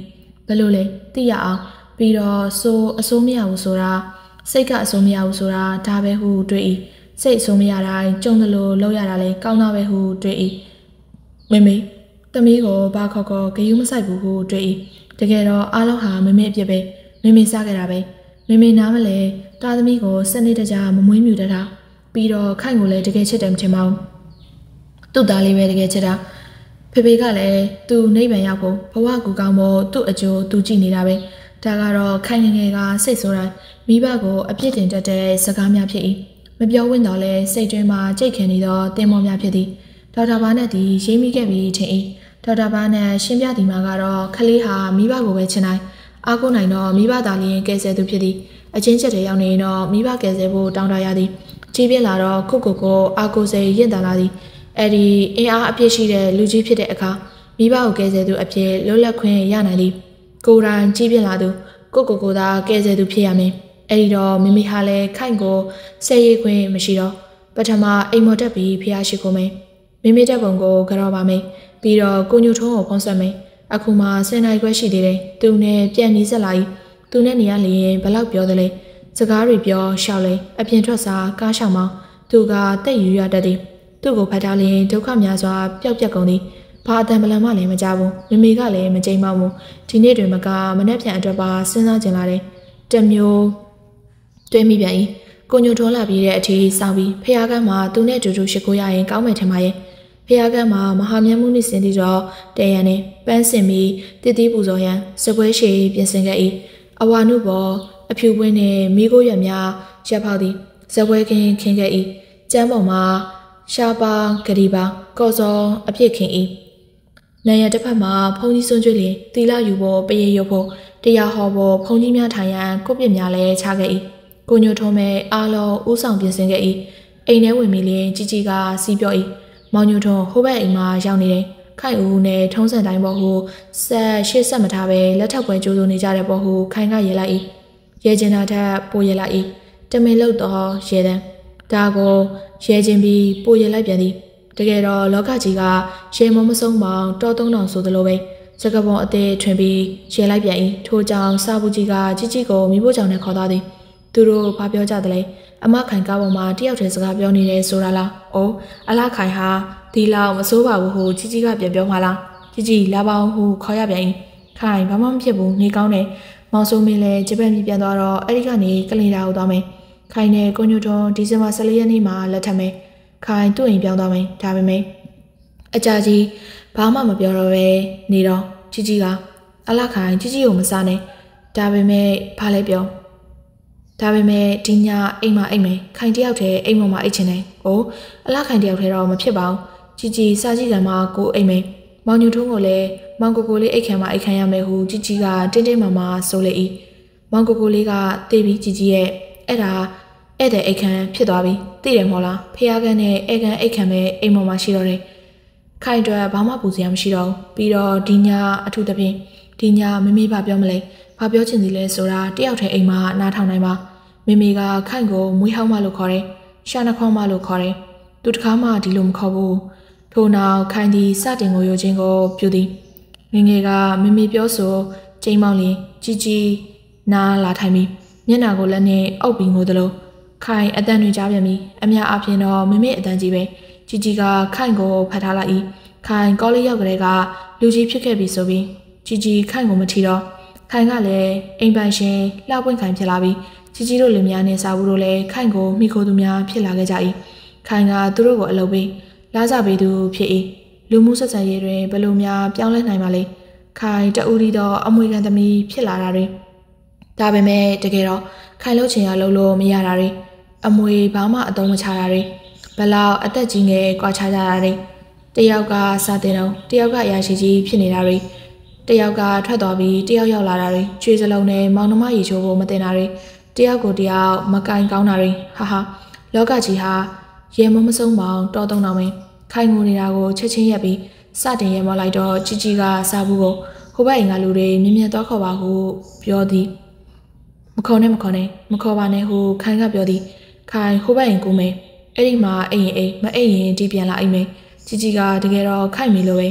ဘယ်လိုလဲသိရအောင်ပြီးတော့ဆိုအစိုးမရဘူးဆိုတာစိတ်ကအစိုးမရဘူးဆိုတာဒါပဲဟုတွေး၏စိတ်အစိုးမရတိုင်းကြုံသလိုလောက်ရတာလေကောင်းတာပဲဟုတွေး၏မေမေသမီးကိုဘာခေါ်ခေါ်ဂယုမဆိုင်ဘူးဟုတွေး၏တကယ်တော့အားလုံးဟာမေမေအပြစ်ပဲမေမေစားခဲ့တာပဲမေမေနားမလဲတာသမီးကိုစနစ်တကျမမွေးမြူတတ်တာပြီးတော့ခိုင်ကိုလည်းတကယ်ချစ်တယ်မထင်ပါဘူးသူ့သားလေးပဲတကယ်ချစ်တာဖေဖေကလည်းသူ့နိဗ္ဗာန်ရောက်ဖို့ဘဝကူကောင်းဖို့သူ့အကျိုးသူကြည့်နေတာပဲဒါကတော့ခိုင်ငယ်ငယ်ကစိတ်ဆိုးတိုင်းမိဘကိုအပြစ်တင်တတ်တဲ့စကားများဖြစ်၏မပြောဝင်တော့လဲစိတ်တွင်းမှာကြိတ်ခင်နေသောတင်မောများဖြစ်သည်ဒေါက်တာဘာနဲ့ဒီရေးမိခဲ့ပြီးထင်၏ဒေါက်တာဘာနဲ့ရှင်းပြသည်မှာကတော့ခလေးဟာမိဘကိုပဲချင်နိုင်အားကိုးနိုင်တော့မိဘသားလျင်ကယ်ဆယ်သူဖြစ်သည်အချင်းချက်တွေရောက်နေတော့မိဘကယ်ဆယ်ဖို့တောင်းတရသည်ကြီးပြင်းလာတော့ခုကိုကိုအားကိုးစိတ်ရင့်တန်လာသည်အဲ့ဒီအင်အားအပြည့်ရှိတဲ့လူကြီးဖြစ်တဲ့အခါမိဘကိုကယ်ဆယ်သူအဖြစ်လွတ်လပ်ခွင့်ရနိုင်သည်ကိုယ်တိုင်ကြီးပြင်းလာသူကိုကိုကိုသာကယ်ဆယ်သူဖြစ်ရမယ်အဲ့ဒီတော့မိမိဟာလည်းခိုင်ကိုဆယ်ရည်ခွင့်မရှိတော့ပထမအိမ်မော်တက်ပြီးဖျားရှိကိုမယ်မိမိတက်ပုံကိုကြောပါမယ်ပြီးတော့ကိုညိုထုံးကိုဖုံးဆက်မယ်အခုမှဆယ်နိုင်ခွဲရှိသေးတယ်သူနဲ့ပြန်နီးစက်လာ၏သူနဲ့နေရလျင်ဘလောက်ပြောသလဲစကားတွေပြောရှောက်လဲအပြင်ထွက်စားကားရှောက်မောင်းသူကတက်ယူရတတ်သည်သူ့ကိုဖတ်ထားလျင်ဒုက္ခများစွာပျောက်ပြက်ကုန်သည်ဘာအတန်ပလန်မှလည်းမကြဘူးမိမိကလည်းမကြိမ်မဘူးဒီနေ့တွင်မကမနှက်ပြန်အတွက်ပါစဉ်းစားကြင်လာတယ်တမျိုးတွေးမိပြန်၏ကိုညိုထုံးလာပြီးတဲ့အထီးစောင်းပြီးဖျားကန်းမှာသူနဲ့တူတူရှိခိုးရရင်ကောင်းမယ်ထင်ပါရဲ့ဖျားကန်းမှာမဟာမြတ်မှုနှင့်စင်ပြီးတော့တဲရန်နဲ့ပန်းစင်ပြီးတည်တည်ပူဇော်ရန်စပွဲရှိပြင်ဆင်ခဲ့၏အဝါနုပေါ်အဖြူပွင့်နှင့်မိခိုးရများရပ်ဖောက်သည်စပွဲခင်းခင်းခဲ့၏ကျမ်းပေါ်မှာရှားပါဂရီပါကော့စောအပြစ်ခင်း၏နိုင်ရတစ်ဖက်မှာဖုန်ကြီးစွန့်ကျွေးလျင်တီလာယူဖို့ပရေရုပ်ဖို့တရားဟောဖို့ဖုန်ကြီးများထိုင်ရန်ကိုပြစ်များလည်းချခဲ့၏ကိုညိုထုံးမဲ့အားလုံးဥဆောင်ပြင်ဆင်ခဲ့၏အိမ်ထဲဝင်ပြီးလျင်ជីជីကစီးပြော၏မောင်ညိုထုံးဟိုဘက်အိမ်မှာရောက်နေတယ်ခိုင်ဦးနဲ့ထုံးစံတိုင်းပေါ်ဟုဆက်ရှေ့ဆက်မထားပဲလက်ထပ်ပွဲကြိုးစိုးနေကြတဲ့ပေါ်ဟုခိုင်ကရဲလိုက်၏ရဲကျင်တာထက်ပိုရဲလိုက်၏တမင်လို့တော့ရဲတယ်ဒါကိုရဲချင်းပြီးပိုရဲလိုက်ပြန်သည်တကယ်တော့လောကကြီးကရေမုံမဆုံးပေါင်းတောသုံးတောင်ဆိုသလိုပဲစကပုံအသေးထွင်ပြီးရဲလိုက်ပြန်၏ထို့ကြောင့်စာဘူးကြီးကជីជីကိုမိဖို့ကြောင့်နဲ့ခေါ်သွားသည်သူတို့ဘာပြောကြသလဲအမခိုင်ကားပေါ်မှာတယောက်တည်းစကားပြောနေတယ်ဆိုတာလားအိုးအလားခိုင်ဟာဒီလောက်မစိုးပါဘူးဟုជីជីကပြန်ပြောမှလားជីជីလာပါအောင်ဟုခေါ်ရပြန်၏ခိုင်ဘာမှမဖြစ်ဘူးနေကောင်းတယ်မောင်စိုးမင်းလည်းဂျပန်ပြည်ပြန်သွားတော့အဲ့ဒီကနေကလင်တာကိုသွားမယ်ခိုင်နဲ့ကိုညိုထွန်းဒီဇင်ဘာဆယ်လေးရက်နေ့မှာလက်ထပ်မယ်ခိုင်သူ့အိမ်ပြောင်းသွားမယ်ဒါပေမဲ့အကြာကြီးဘာမှမပြောတော့ပဲနေတော့ជីជីကအလားခိုင်ជីជីကိုမစားနဲ့ဒါပေမဲ့ဘာလဲပြောဒါပေမဲ့ဒီညအိမ်မှာအိမ်မယ်ခိုင်တယောက်တည်းအိမ်ပေါ်မှာအိတ်ချင်တယ်။အိုးအလားခိုင်တယောက်တည်းတော့မဖြစ်ပါဘူး။ជីជីစာကြည့်ကံမှာကိုအိမ်မယ်။မောင်ညိုထုံးကိုလည်းမောင်ကိုကိုလေးအိတ်ခံမှာအိတ်ခံရမယ်ဟုជីជីကတင်းတင်းမာမာဆိုလေ၏။မောင်ကိုကိုလေးကတေးပြီးជីជីရဲ့အဲ့ဒါအဲ့တဲ့အိတ်ခံဖြစ်သွားပြီ။သိတယ်မို့လား။ဖះကန်းနဲ့အိတ်ခံအိတ်ခံမဲ့အိမ်ပေါ်မှာရှိတော့တယ်။ခိုင်အတွက်ဘာမှပူစရာမရှိတော့ဘူး။ပြီးတော့ဒီညအထူးသဖြင့်ဒီညမမေဘာပြောမလဲ။ဘာပြောချင်သေးလဲဆိုတာတယောက်တည်းအိမ်မှာနားထောင်နိုင်ပါမိမိကခိုင်ကိုမွေးဟောင်းမလို့ခေါ်တယ်ရှာနှခေါင်းမလို့ခေါ်တယ်သူတကားမှဒီလိုမခေါ်ဘူးထို့နောက်ခိုင်ဒီစတင်ကိုရိုချင်းကိုပြုသည်ငငယ်ကမိမိပြောဆိုကျိန်းမောင်းလင်းကြီးကြီးနားလာထိုင်ပြီးမျက်နှာကိုလက်နဲ့အုပ်ပြီးငိုသလိုခိုင်အတန်တွေကြားပြန်ပြီးအများအပြင်းတော့မိမိအတန်ကြီးပဲကြီးကြီးကခိုင်ကိုဖတ်ထားလိုက်၏ခိုင်ကောလေးရောက်ကလေးကလူကြီးဖြစ်ခဲ့ပြီဆိုပြီးကြီးကြီးခိုင်ကိုမထီတော့ခိုင်ကလည်းအိမ်ပိုင်ရှင်လှပွင့်ခိုင်ဖြစ်လာပြီးជីជីတို့လူများနဲ့စာဘူးတို့လည်းခိုင်ကိုမိခိုသူများဖြစ်လာခဲ့ကြ၏ခိုင်ကသူတို့ကိုအလုပ်ပေးလာကြပေးသူဖြစ်၏လူမှုဆက်ဆံရေးတွင်ဘယ်လိုများပြောင်းလဲနိုင်ပါလဲခိုင်တူရီတော့အမွေခံသမီးဖြစ်လာတာတွေဒါပေမဲ့တကယ်တော့ခိုင်လို့ချင်ရလို့လို့မရတာတွေအမွေဘာမှအသုံးမချတာတွေဘလောက်အသက်ကြီးငယ်ကွာခြားကြတာတွေတယောက်ကစာတင်တော့တယောက်ကအရာရှိကြီးဖြစ်နေတာတွေတယောက်ကထွက်သွားပြီးတယောက်ရောက်လာတာတွေချွေစလုံးနဲ့မောင်နှမရေချိုးဖို့မတင်တာတွေတယောက်ကိုတယောက်မကင်ကောင်းတာတွေဟာဟာလောကကြီးဟာရေမမဆုံးပေါင်းတောသုံးတော်မင်းခိုင်ငိုနေတာကိုချက်ချင်းရက်ပြီးစတင်ရဲမလိုက်တော့ជីជីကစားဘူးကိုဟိုဘက်အိမ်ကလူတွေမြင်မြင်တော့ခေါ်ပါဟုပြောသည်မခေါ်နဲ့မခေါ်နဲ့မခေါ်ပါနဲ့ဟုခိုင်ကပြောသည်ခိုင်ဟိုဘက်အိမ်ကိုမေအဲ့ဒီမှာအိမ်အိမ်မအိမ်ရင်ဒီပြန်လာအိမ်မေជីជីကတကယ်တော့ခိုင်မီလို့ပဲ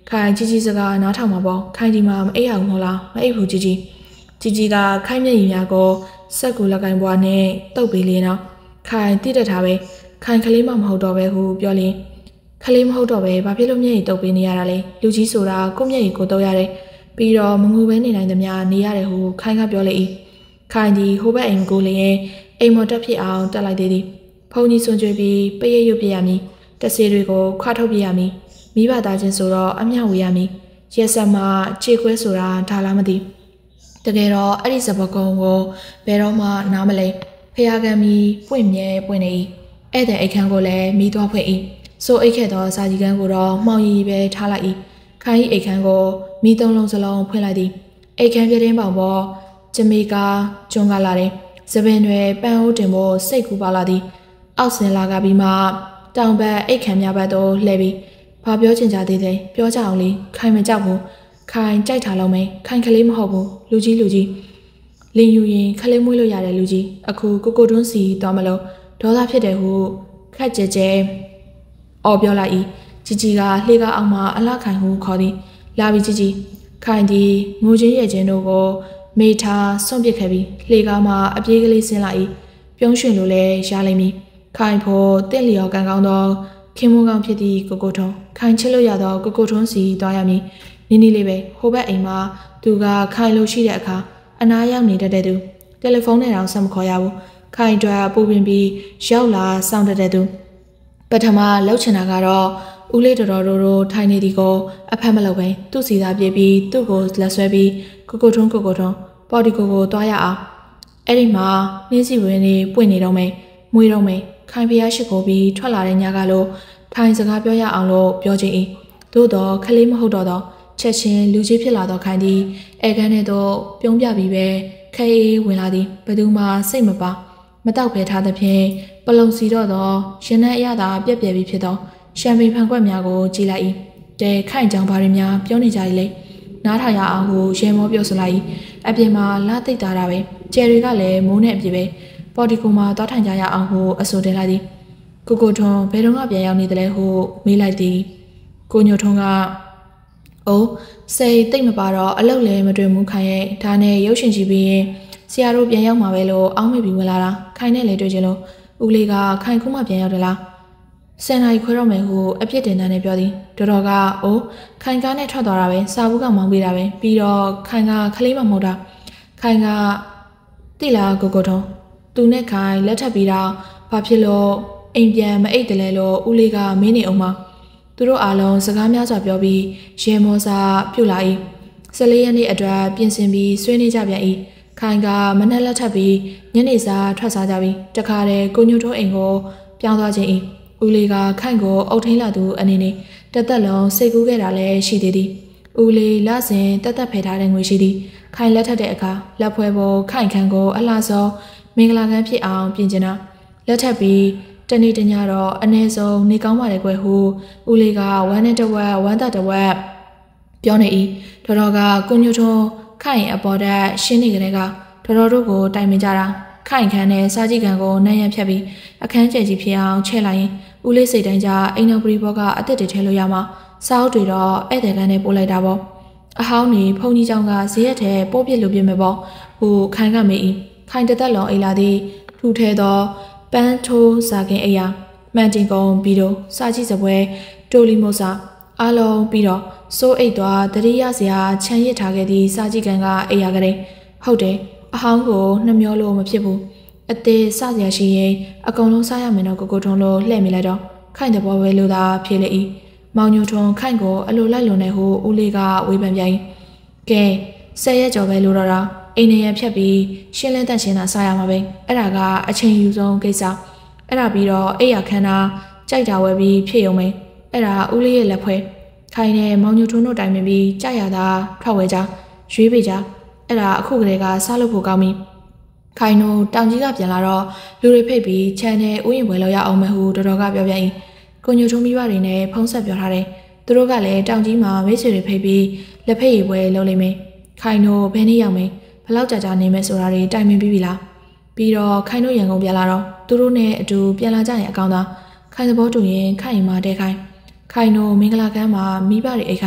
ခိုင်ကြီးကြီးစကားနားထောင်မှာပေါ့ခိုင်ဒီမှာမအိပ်အောင်မဟုတ်လားမအိပ်ဘူးကြီးကြီးကြီးကြီးကခိုင်မျက်ရည်များကိုစက်ကူလက်ကင်ပွားနဲ့တုပ်ပေးလေတော့ခိုင်တိတက်ထားပဲခိုင်ကလေးမမဟုတ်တော့ပဲဟုပြောလင်းကလေးမဟုတ်တော့ပဲဘာဖြစ်လို့မျက်ရည်တုပ်ပေးနေရတာလဲလူကြီးဆိုတာကိုမျက်ရည်ကိုတုပ်ရတယ်ပြီးတော့မငူပဲနေနိုင်သမျှနေရတယ်ဟုခိုင်ကပြောလေ၏ခိုင်ဒီဟိုဘက်အိမ်ကိုလည်းအိမ်မော်တက်ဖြစ်အောင်တက်လိုက်သေးသည်ဖုန်ကြီးဆွန်ကြွေးပြီးပရိတ်ရွတ်ပြရမည်တဆေးတွေကိုခွာထုတ်ပြရမည်မိဘသားချင်းဆိုတော့အမျှဝေရမည်ရက်ဆက်မှခြေခွဲဆိုတာဒါလားမသိတကယ်တော့အဲ့ဒီစပကုံကိုဘယ်တော့မှနားမလဲဖျားကံမီပွင့်မြဲပွင့်နေ၏ဧည့်သည်အိတ်ခမ်းကိုလည်းမိသွားဖွင့်၏ဆိုအိတ်ခဲ့သောစာကြီးကန်းကိုတော့မှောင်ရီပဲထားလိုက်၏ခိုင်၏အိတ်ခမ်းကိုမိသုံးလုံးစလုံးဖွင့်လိုက်သည်အိတ်ခမ်းပြတင်းပေါင်ပေါ်ဂျမေကာကျွန်းကလာတယ်စပင်တွေပန်းအိုးတင်ဖို့စိတ်ကူပါလာသည်အောက်ဆင်လာကပြီးမှတောင်ဘက်အိတ်ခမ်းများဘက်သို့လှည့်ပြီးဘာပြောချင်ကြသေးတယ်ပြောကြအောင်လေခိုင်မကြောက်ဘူးခိုင်ကြိုက်ထားလုံးမယ်ခိုင်ကလေးမဟုတ်ဘူးလူကြီးလူကြီးလင်းယူရင်ခလေးမွေးလို့ရတဲ့လူကြီးအခုကိုကိုတွန်းစီသွားမလို့ဒေါသဖြစ်တယ်ဟုခက်ကြဲကြဲအော်ပြောလိုက်၏ជីជីကလှေကအောင်မှအလှခိုင်ဟုခေါ်သည်လာပြီជីជីခိုင်သည်ငိုချင်းရဲ့ချင်းတို့ကိုမေထားစွန့်ပစ်ခဲ့ပြီးလှေကားမှအပြေးကလေးဆင်းလာ၏ပြုံးရွှင်လိုလဲရလိမ့်မည်ခိုင်ဖို့တင့်လျော်ကန်ကောင်းသောခင်မွန်းကောင်းဖြစ်သည့်ကိုကိုထုံးခိုင်ချစ်လို့ရသောကိုကိုထုံးစီသွားရမည်နီးနီးလေးပဲဟိုဘက်အိမ်မှာသူကခိုင်လို့ရှိတဲ့အခါအနားရောက်နေတတ်တဲ့သူတယ်လီဖုန်းနဲ့တောင်ဆက်မခေါ်ရဘူးခိုင်တွာပူပင်ပြီးရောက်လာစောင့်တတ်တဲ့သူပထမလောက်ချင်တာကတော့ဦးလေးတော်တော်တို့ထိုင်နေသည်ကိုအဖက်မလုပ်ပဲသူ့စီသားပြေးပြီးသူ့ကိုလက်ဆွဲပြီးကိုကိုထုံးကိုကိုထုံးပေါ်ဒီကိုကိုသွားရအောင်အဲ့ဒီမှာနှင်းစီဝင်းနေပွင့်နေတော့မယ်မွေးတော့မယ်ခိုင်ဖျားရှိကိုပြီးထွက်လာတဲ့ညကလို့ထိုင်စကားပြောရအောင်လို့ပြောချင်း၏သို့တော့ခလေးမဟုတ်တော့တော့ချက်ချင်းလူကြီးဖြစ်လာတော့ခိုင်သည်အဲကန်းနဲ့တော့ပြုံးပြပြီးပဲခဲအေးဝင်လာသည်ဘယ်သူမှစိတ်မပါမတောက်ပဲထားသဖြင့်ပလုံစီတော့တော့ရင်နဲ့အရသာပြက်ပြဲပြီးဖြစ်တော့ရှမ်ပိန်ဖန်ကွက်များကိုကြည်လိုက်၏တဲခိုင်ကြောင်ဘာတွေများပြောနေကြ၏လေနားထောင်ရအောင်ကိုရဲမောပြောဆိုလိုက်၏အပြင်မှာလာသိပ်တာတာပဲကျယ်တွေကလည်းမိုးနဲ့အပြည့်ပဲပေါ်ဒီကိုမှာသွားထိုင်ကြရအောင်ကိုအဆိုတင်လိုက်သည်ကိုကိုထွန်းဘယ်တော့မှပြန်ရောက်နေတယ်လဲဟုမေးလိုက်သည်ကိုညိုထွန်းကအိုးစိတ်တိတ်မပါတော့အလုတ်လည်းမတွေ့ဘူးခိုင်ရဲ့ဒါနဲ့ရုပ်ရှင်ကြည့်ပြီးရင်ဆရာတို့ပြန်ရောက်မှာပဲလို့အောင်းမိပြီးဝင်လာတာခိုင်နဲ့လည်းတွေ့ချင်လို့ဦးလေးကခိုင်ခုမှပြန်ရောက်တယ်လားဆယ်နာရီခွဲတော့မယ်ဟုအပြစ်တင်တဲ့နဲ့ပြောသည်တော်တော်ကအိုးခိုင်ကားနဲ့ထွက်သွားတာပဲစာဘူးကမောင်းပေးတာပဲပြီးတော့ခိုင်ကခလေးမမဟုတ်တာခိုင်ကတိလာကိုကိုထုံးသူနဲ့ခိုင်လက်ထပ်ပြီးတော့ဘာဖြစ်လို့အိမ်ပြန်မအိတ်တယ်လဲလို့ဦးလေးကမင်းနေအောင်မသူတို့အားလုံးစကားများစွာပြောပြီးရဲမောစာပြုတ်လာ၏ဆယ်လေးရက်နေ့အတွက်ပြင်ဆင်ပြီးဆွေးနွေးကြပြန်၏ခိုင်ကမနှက်လက်ထပ်ပြီးညနေစာထွက်စားကြပြီးတခါတည်းကိုညိုထိုးအိမ်ကိုပြောင်းသွားခြင်း၏ဦးလေးကခိုင်ကိုအုပ်ထိန်လာသူအနေနဲ့တသက်လုံးစိတ်ကူးခဲ့တာလည်းရှိသေးသည်ဦးလေးလစဉ်တက်တက်ဖယ်ထားတဲ့ငွေရှိသည်ခိုင်လက်ထပ်တဲ့အခါလက်ဖွဲပေါ်ခိုင်ခန်းကိုအလှစောမင်္ဂလာခန်းဖြစ်အောင်ပြင်ကျင်တာလက်ထပ်ပြီးတနေ့တညတော့အ ਨੇ ဆုံးနေကောင်းပါလေကွယ်ဟုဦးလေးကဝမ်းနဲ့တဝက်ဝမ်းသာတဝက်ပြောနေ၏တော်တော်ကကိုညိုထုံးခိုင်အပေါ်တက်ရှင်းနေကြတဲ့ကတော်တော်တို့ကိုတိုင်ပင်ကြတာခိုင်ခန်းနဲ့စားကြည့်ကန်ကိုနမ်းရံဖြတ်ပြီးအခန်းကျယ်ကြီးဖြစ်အောင်ချဲ့လိုက်ရင်ဦးလေးစိတ်တိုင်းကြအိမ်တော်ပရိဘောကအသက်တွေထဲလို့ရမှာစားအုပ်တွေတော့ဧည့်သည်ကန်းနဲ့ပို့လိုက်တာပေါ့အဟောင်းနေဖုန်ကြီးเจ้าကဈေးရက်ထဲပို့ပြစ်လို့ပြစ်မယ်ပေါ့ဟိုခိုင်ကမေး၏ခိုင်တသက်လုံးအိလာသည်ထူထဲသောပန်းထိုးစာကင်အိယာမှန်တင်ကုန်ပြီးတော့စာကြည့်စပွဲတိုလီမိုစာအားလုံးပြီးတော့စိုးအိတ်သွားတတိယစရာခြံရစ်ထားခဲ့သည့်စာကြည့်ကန်ကအိယာကလေးဟုတ်တယ်အဟောင်းကိုနှမျောလို့မဖြစ်ဘူးအသေးစစရာရှိရင်အကုန်လုံးစားရမယ်တော့ကိုကိုထုံးလို့လှည့်မိလိုက်တော့ခိုင်တဲ့ဘောပဲလို့သာဖြေလေ၏မောင်ညိုထုံးခိုင်ကိုအလိုလိုက်လွန်နေဟုဦးလေးကဝေဖန်ပြိုင်ကဲဆယ်ရက်ကျော်ပဲလို့တော့တာအိမ်နေရဖြတ်ပြီးရှင်းလင်းတန့်ရှင်းတာစားရမှာပဲအဲ့ဒါကအချိန်ယူဆုံးကိစ္စအဲ့ဒါပြီးတော့အိယာခန်းသာကြိုက်တာဝယ်ပြီးဖြည့်ရုံပဲအဲ့ဒါဦးလေးရဲ့လက်ဖွဲခိုင်နဲ့မောင်ညိုထုံးတို့တိုင်ပင်ပြီးကြရတာထွက်ဝဲကြရွေးပေးကြအဲ့ဒါအခုကလေးကစားလို့ဖို့ကောင်းပြီခိုင်တို့တောင်ကြီးကပြန်လာတော့လူတွေဖိတ်ပြီးခြံနဲ့ဥယျာဉ်ပွဲလောက်ရအောင်မယ်ဟုတော်တော်ကပြောပြရင်ကိုညိုထုံးမိဘတွေနဲ့ဖုံးဆက်ပြောထားတယ်သူတို့ကလည်းတောင်ကြီးမှာမိတ်ဆွေတွေဖိတ်ပြီးလက်ဖိတ်ရပွဲလုပ်လိမ့်မယ်ခိုင်တို့ဘယ်နေ့ရောက်မယ်ဘလောက်ကြာကြာနေမယ်ဆိုတာတွေတိုင်ပင်ပြီးပြီလားပြီးတော့ခိုင်တို့ရန်ကုန်ပြန်လာတော့သူတို့နဲ့အတူပြန်လာကြရင်အကောင်းသားခိုင်သဘောတူရင်ခိုင်ရင်မတဲခိုင်ခိုင်တို့မင်္ဂလာခန်းမှာမိဘတွေအိတ်ခိုင်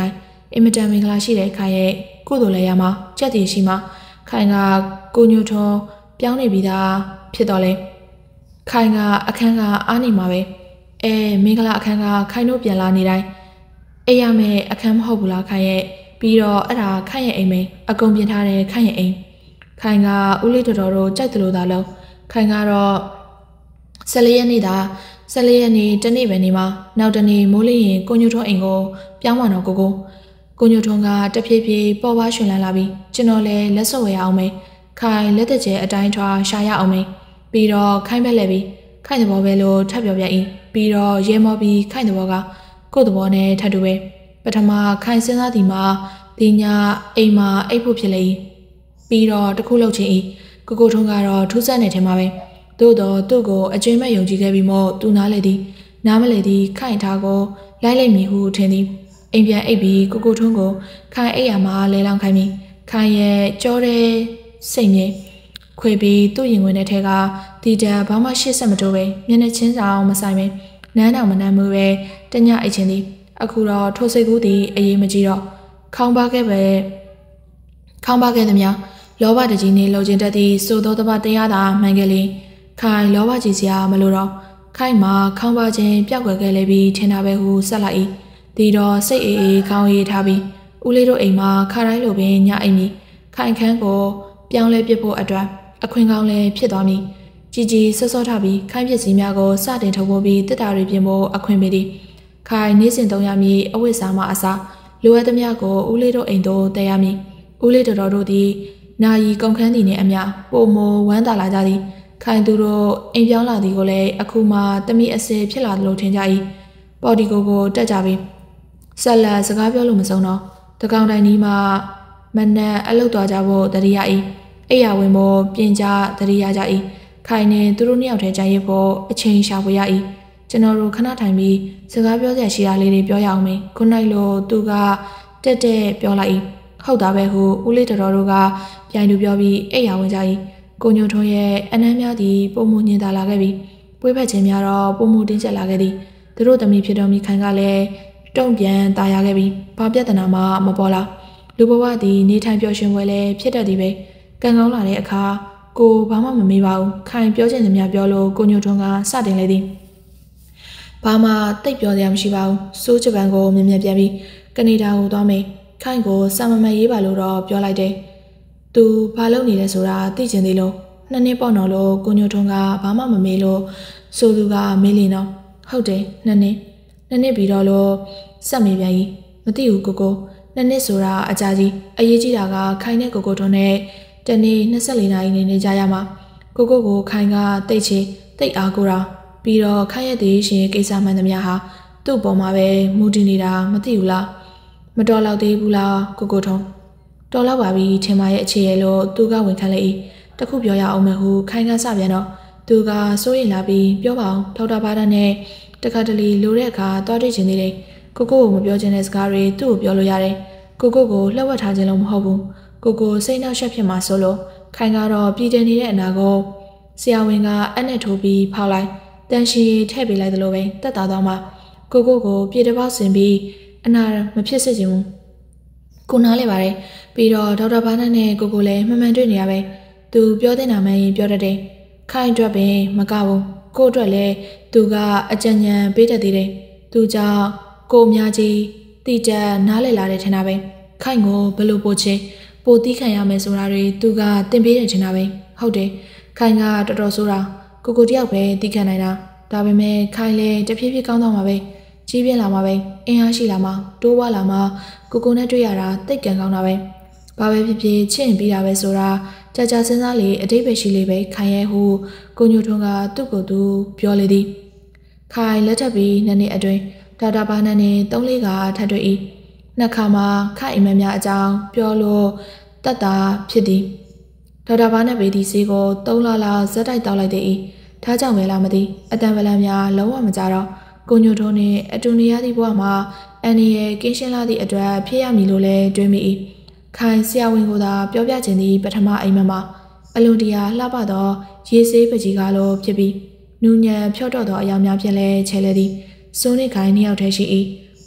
အင်မတန်မင်္ဂလာရှိတဲ့ခိုင်ရဲ့ကုသိုလ်လည်းရမှာကြက်တည်ရှိမှာခိုင်ကကိုညိုထွန်းပြောင်းနေပြီးသားဖြစ်တော့လေခိုင်ကအခန်းကအားနေမှာပဲအဲမင်္ဂလာအခန်းကခိုင်တို့ပြန်လာနေတိုင်းအေးရမယ်အခန်းမဟုတ်ဘူးလားခိုင်ရဲ့ပြီးတော့အဲ့ဒါခိုင်ရဲ့အိမ်မင်းအကုန်ပြင်ထားတဲ့ခိုင်ရဲ့အိမ်ခိုင်ကဦးလေးတော်တော်တို့ကြိုက်တယ်လို့သာလို့ခိုင်ကတော့ဆယ်လေးရက်နေ့သာဆယ်လေးရက်နေ့တနေ့ပဲနေမှာနောက်တနေ့မိုးလင်းရင်ကိုညိုထွန်းအိမ်ကိုပြောင်းသွားတော့ကိုကိုကိုညိုထွန်းကတဖြည်းဖြည်းပေါ်ပါရှင်လန်းလာပြီးကျွန်တော်လည်းလက်စွပ်ဝဲအောင်မယ်ခိုင်လက်သက်ကျဲအတိုင်းထွာရှာရအောင်မယ်ပြီးတော့ခိုင်ဘက်လည်းပြီးခိုင်သဘောပဲလို့ထပ်ပြောပြ၏ပြီးတော့ရဲမောပြီးခိုင်သဘောကကိုယ့်သဘောနဲ့ထပ်တူပဲပထမခိုင်စဉ်းစားသည်မှာဒီညအိမ်မှာအိပ်ဖို့ဖြစ်လေ၏ပြီးတော့တခုလောက်ချင်း၏ကိုကိုထွန်းကတော့ထူးဆန်းနေတယ်မှာပဲသို့တော့သူ့ကိုအကျွမ်းမဲ့ယုံကြည်ခဲ့ပြီးမို့သူနားလေသည်နားမလေသည်ခိုင်ထားကိုလိုက်လိုက်မိဟုထင်သည်အိမ်ပြန်အိပ်ပြီးကိုကိုထွန်းကိုခိုင်အိပ်ရမှာလဲလောင်းခိုင်းပြီးခိုင်ရဲ့ကြောတဲ့စိတ်မြေခွေပြီးသူ့ရင်ဝင်တဲ့ထဲကတီတာဘာမှရှေ့ဆက်မတိုးပဲမျက်နှာချင်းစာအောင်မဆိုင်ပဲနန်းတော်မနှမ်းမှုပဲတညအိတ်ချင်းသည်အခုတော့ထိုစိတ်ကူးသည်အေးမကြည့်တော့ခေါင်းပါခဲ့ပဲခေါင်းပါခဲ့သည်များလောဘတကြီးနေလုံကျင်တတ်သည့်စိုးသောတပတရားသာမှန်ခဲ့လေခိုင်လောဘကြီးစရာမလိုတော့ခိုင်မှာခေါင်းပါခြင်းပျောက်ကွယ်ခဲ့လေပြီးထင်တာပဲဟုဆက်လိုက်၏ဒီတော့စိတ်အေးအေးခေါင်းအေးထားပြီးဦးလေးတို့အိမ်မှာခါတိုင်းလိုပင်ညအိမ်မီခိုင်ခန်းကိုပြောင်းလဲပစ်ဖို့အတွက်အခွင့်ကောင်းလည်းဖြစ်သွားမည်ជីជីဆော့ဆော့ထားပြီးခိုင်ပစ္စည်းများကိုစတင်ထုတ်ဖို့ပြီးတစ်တာတွေပြင်ဖို့အခွင့်ပေးသည်ခိုင်နေ့စဉ်သုံးရမည်အဝိစာမအစားလိုအပ်သမျှကိုဦးလေးတို့အိမ်သို့တည်ရမည်ဦးလေးတော်တော်တို့သည်နာယီကုန်ခန်းသည်နှင့်အမျှပုံမဝမ်းသာလာကြသည်ခိုင်သူတို့အိမ်ပြောင်းလာသည်ကိုလည်းအခုမှတမိအစဲဖြစ်လာသလိုထင်ကြ၏ပေါ်ဒီကိုကိုတက်ကြပြီးဆက်လက်စကားပြောလို့မဆုံးတော့တကောင်တိုင်ဒီမှာမနက်အလုပ်သွားကြဖို့တရိယာ၏အိယာဝင်ဖို့ပြင်ကြတရိယာကြ၏ခိုင်နေသူတို့နှစ်ယောက်ထဲကြရဖို့အချိန်ရှာဖွေရ၏ကျွန်တော်တို့ခဏထိုင်ပြီးစကားပြောစရာရှိတာလေးတွေပြောရအောင်မေခုနိုင်လို့သူကတက်တက်ပြောလိုက်၏ဟုတ်တာပဲဟုဦးလေးတော်တော်တို့ကပြိုင်သူပြောပြီးအိယာဝင်ကြ၏ကိုညိုထွန်းရဲ့အနှမ်းများသည်ပုံမှုညင်သာလာခဲ့ပြီးပွေးဖက်ခြင်းများတော့ပုံမှုတင်းကျပ်လာခဲ့သည်သူတို့သမီးဖြစ်တော်မူခိုင်ကလည်းတုံ့ပြန်ตายရခဲ့ပြီးဘာပြဿနာမှမပေါ်လာလူဘဝသည်နေထိုင်ပျော်ရွှင်ပွဲလည်းဖြစ်တတ်သည်ပဲကံကောင်းလာတဲ့အခါကိုဘာမှမမေးပါဘူးခိုင်ပြောချင်သမျှပြောလို့ကိုညိုထွန်းကစတင်လေသည်ဘာမှတိတ်ပြောစရာမရှိပါဘူးစိုးဂျပန်ကိုမြင်မြင်ပြန်ပြီးကနေဒါကိုသွားမယ်ခိုင်ကိုစာမမရေးပါလို့တော့ပြောလိုက်တယ်သူဘာလုပ်နေလဲဆိုတာသိချင်သေးလို့နှစ်နှစ်ပေါ့နော်လို့ကိုညိုထွန်းကဘာမှမမေးလို့ဆိုသူကမေးလင်းတော့ဟုတ်တယ်နှစ်နှစ်နှစ်နှစ်ပြီးတော့လို့စက်မေးပြန်ကြီးမသိဘူးကိုကိုနှစ်နှစ်ဆိုတာအကြာကြီးအရေးကြီးတာကခိုင်နဲ့ကိုကိုထွန်းနဲ့တနေ့နှစ်ဆယ့်လေးနာရီနေနေကြရမှာကိုကိုကိုခိုင်ကတိတ်ချေတိတ်အားကိုတာပြီးတော့ခိုင်ရဲ့တည်ရှင်ကိစ္စမှန်သမျှဟာသူ့ပေါ်မှာပဲမူတည်နေတာမသိဘူးလားမတော်တော့သေးဘူးလားကိုကိုထွန်းတော်တော့ပါပြီထင်ပါရဲ့အခြေရလို့သူကဝင်ခံလိုက်၏တခုပြောရအောင်မယ်ဟုခိုင်ကစပြန်တော့သူကစိုးရိမ်လာပြီးပြောပါအောင်ဒေါက်တာဘာဒန်နဲ့တခါတလေလိုတဲ့အခါတွားတွေ့ချင်သေးတယ်ကိုကိုကိုမပြောချင်တဲ့စကားတွေသူ့ကိုပြောလို့ရတယ်ကိုကိုကိုလှုပ်ဝက်ထားခြင်းလို့မဟုတ်ဘူးကိုကိုစိတ်နှောက်ယှက်ဖြစ်မှာဆိုလို့ခိုင်ကတော့ပြည်တင်နေတဲ့အနာကိုဆရာဝန်ကအနဲ့ထိုးပြီးဖောက်လိုက်တန်ရှည်ထည့်ပေးလိုက်သလိုပဲတက်တာတော့မှကိုကိုကိုပြေတပေါက်ဆင်ပြီးအနာမဖြစ်စေချင်ဘူးကိုနားလေပါတယ်ပြီးတော့ဒေါက်တာဘာနတ်နဲ့ကိုကိုလည်းမှန်မှန်တွေ့နေရပဲသူပြောတဲ့နာမည်ပြောတတ်တယ်ခိုင်အတွက်ပင်မကဘူးကိုအတွက်လည်းသူကအကြံဉာဏ်ပေးတတ်သေးတယ်သူကြောင့်ကိုအများကြီးတိကျနားလည်လာတဲ့ထင်တာပဲခိုင်ကိုဘလို့ပို့ချေပိုတီးခံရမယ်ဆိုတာတွေသူကတင်ပေးတယ်ထင်တာပဲဟုတ်တယ်ခိုင်ကတော်တော်ဆိုးတာကိုကိုတယောက်ပဲတီးခံနိုင်တာဒါပေမဲ့ခိုင်လည်းတဖြည်းဖြည်းကောင်းသွားမှာပဲကြီးပြင်းလာမှာပဲအင်အားရှိလာမှာတိုးဝါလာမှာကိုကိုနဲ့တွေ့ရတာတိတ်ကန်ကောင်းတာပဲဘာပဲဖြစ်ဖြစ်ချစ်ရင်ပြီးတာပဲဆိုတာကြာကြာစဉ်းစားလေအတိတ်ပဲရှိလေပဲခိုင်ရဲ့ဟိုကိုညိုထွန်းကသူ့ကိုယ်သူပြောလေသည်ခိုင်လက်ထပ်ပြီးနှစ်နှစ်အတွင်းဒေါက်တာဘာနန်နဲ့သုံးလေးကထပ်တွေ့၏နှစ်ခါမှခိုင်အိမ်မများအကြောင်းပြောလို့တတ်တာဖြစ်သည်ဒေါက်တာဘာနန်ပေသည်စီကိုသုံးလလောက်ဇက်တိုက်တောက်လိုက်သည်ဒါကြောင့်ပဲလားမသိအတန်ပလန်များလုံးဝမကြတော့ကိုညိုထွန်းနဲ့အတူနေရသည့်ဘဝမှာအန်နီရဲ့ကင်းရှင်းလာသည့်အတွက်ဖြစ်ရမည်လို့လည်းတွေးမိ၏ခိုင်ဆရာဝန်ကသာပြောပြခြင်းသည်ပထမအိမ်မမှာအလွန်တရာလှပသောရေဆေးပကြီးကားလိုဖြစ်ပြီးနူးညံ့ဖြော့တော့သောအယောင်များဖြင့်လည်းချဲလဲသည်စိုးနေခိုင်နှစ်ယောက်တည်းရှိ၏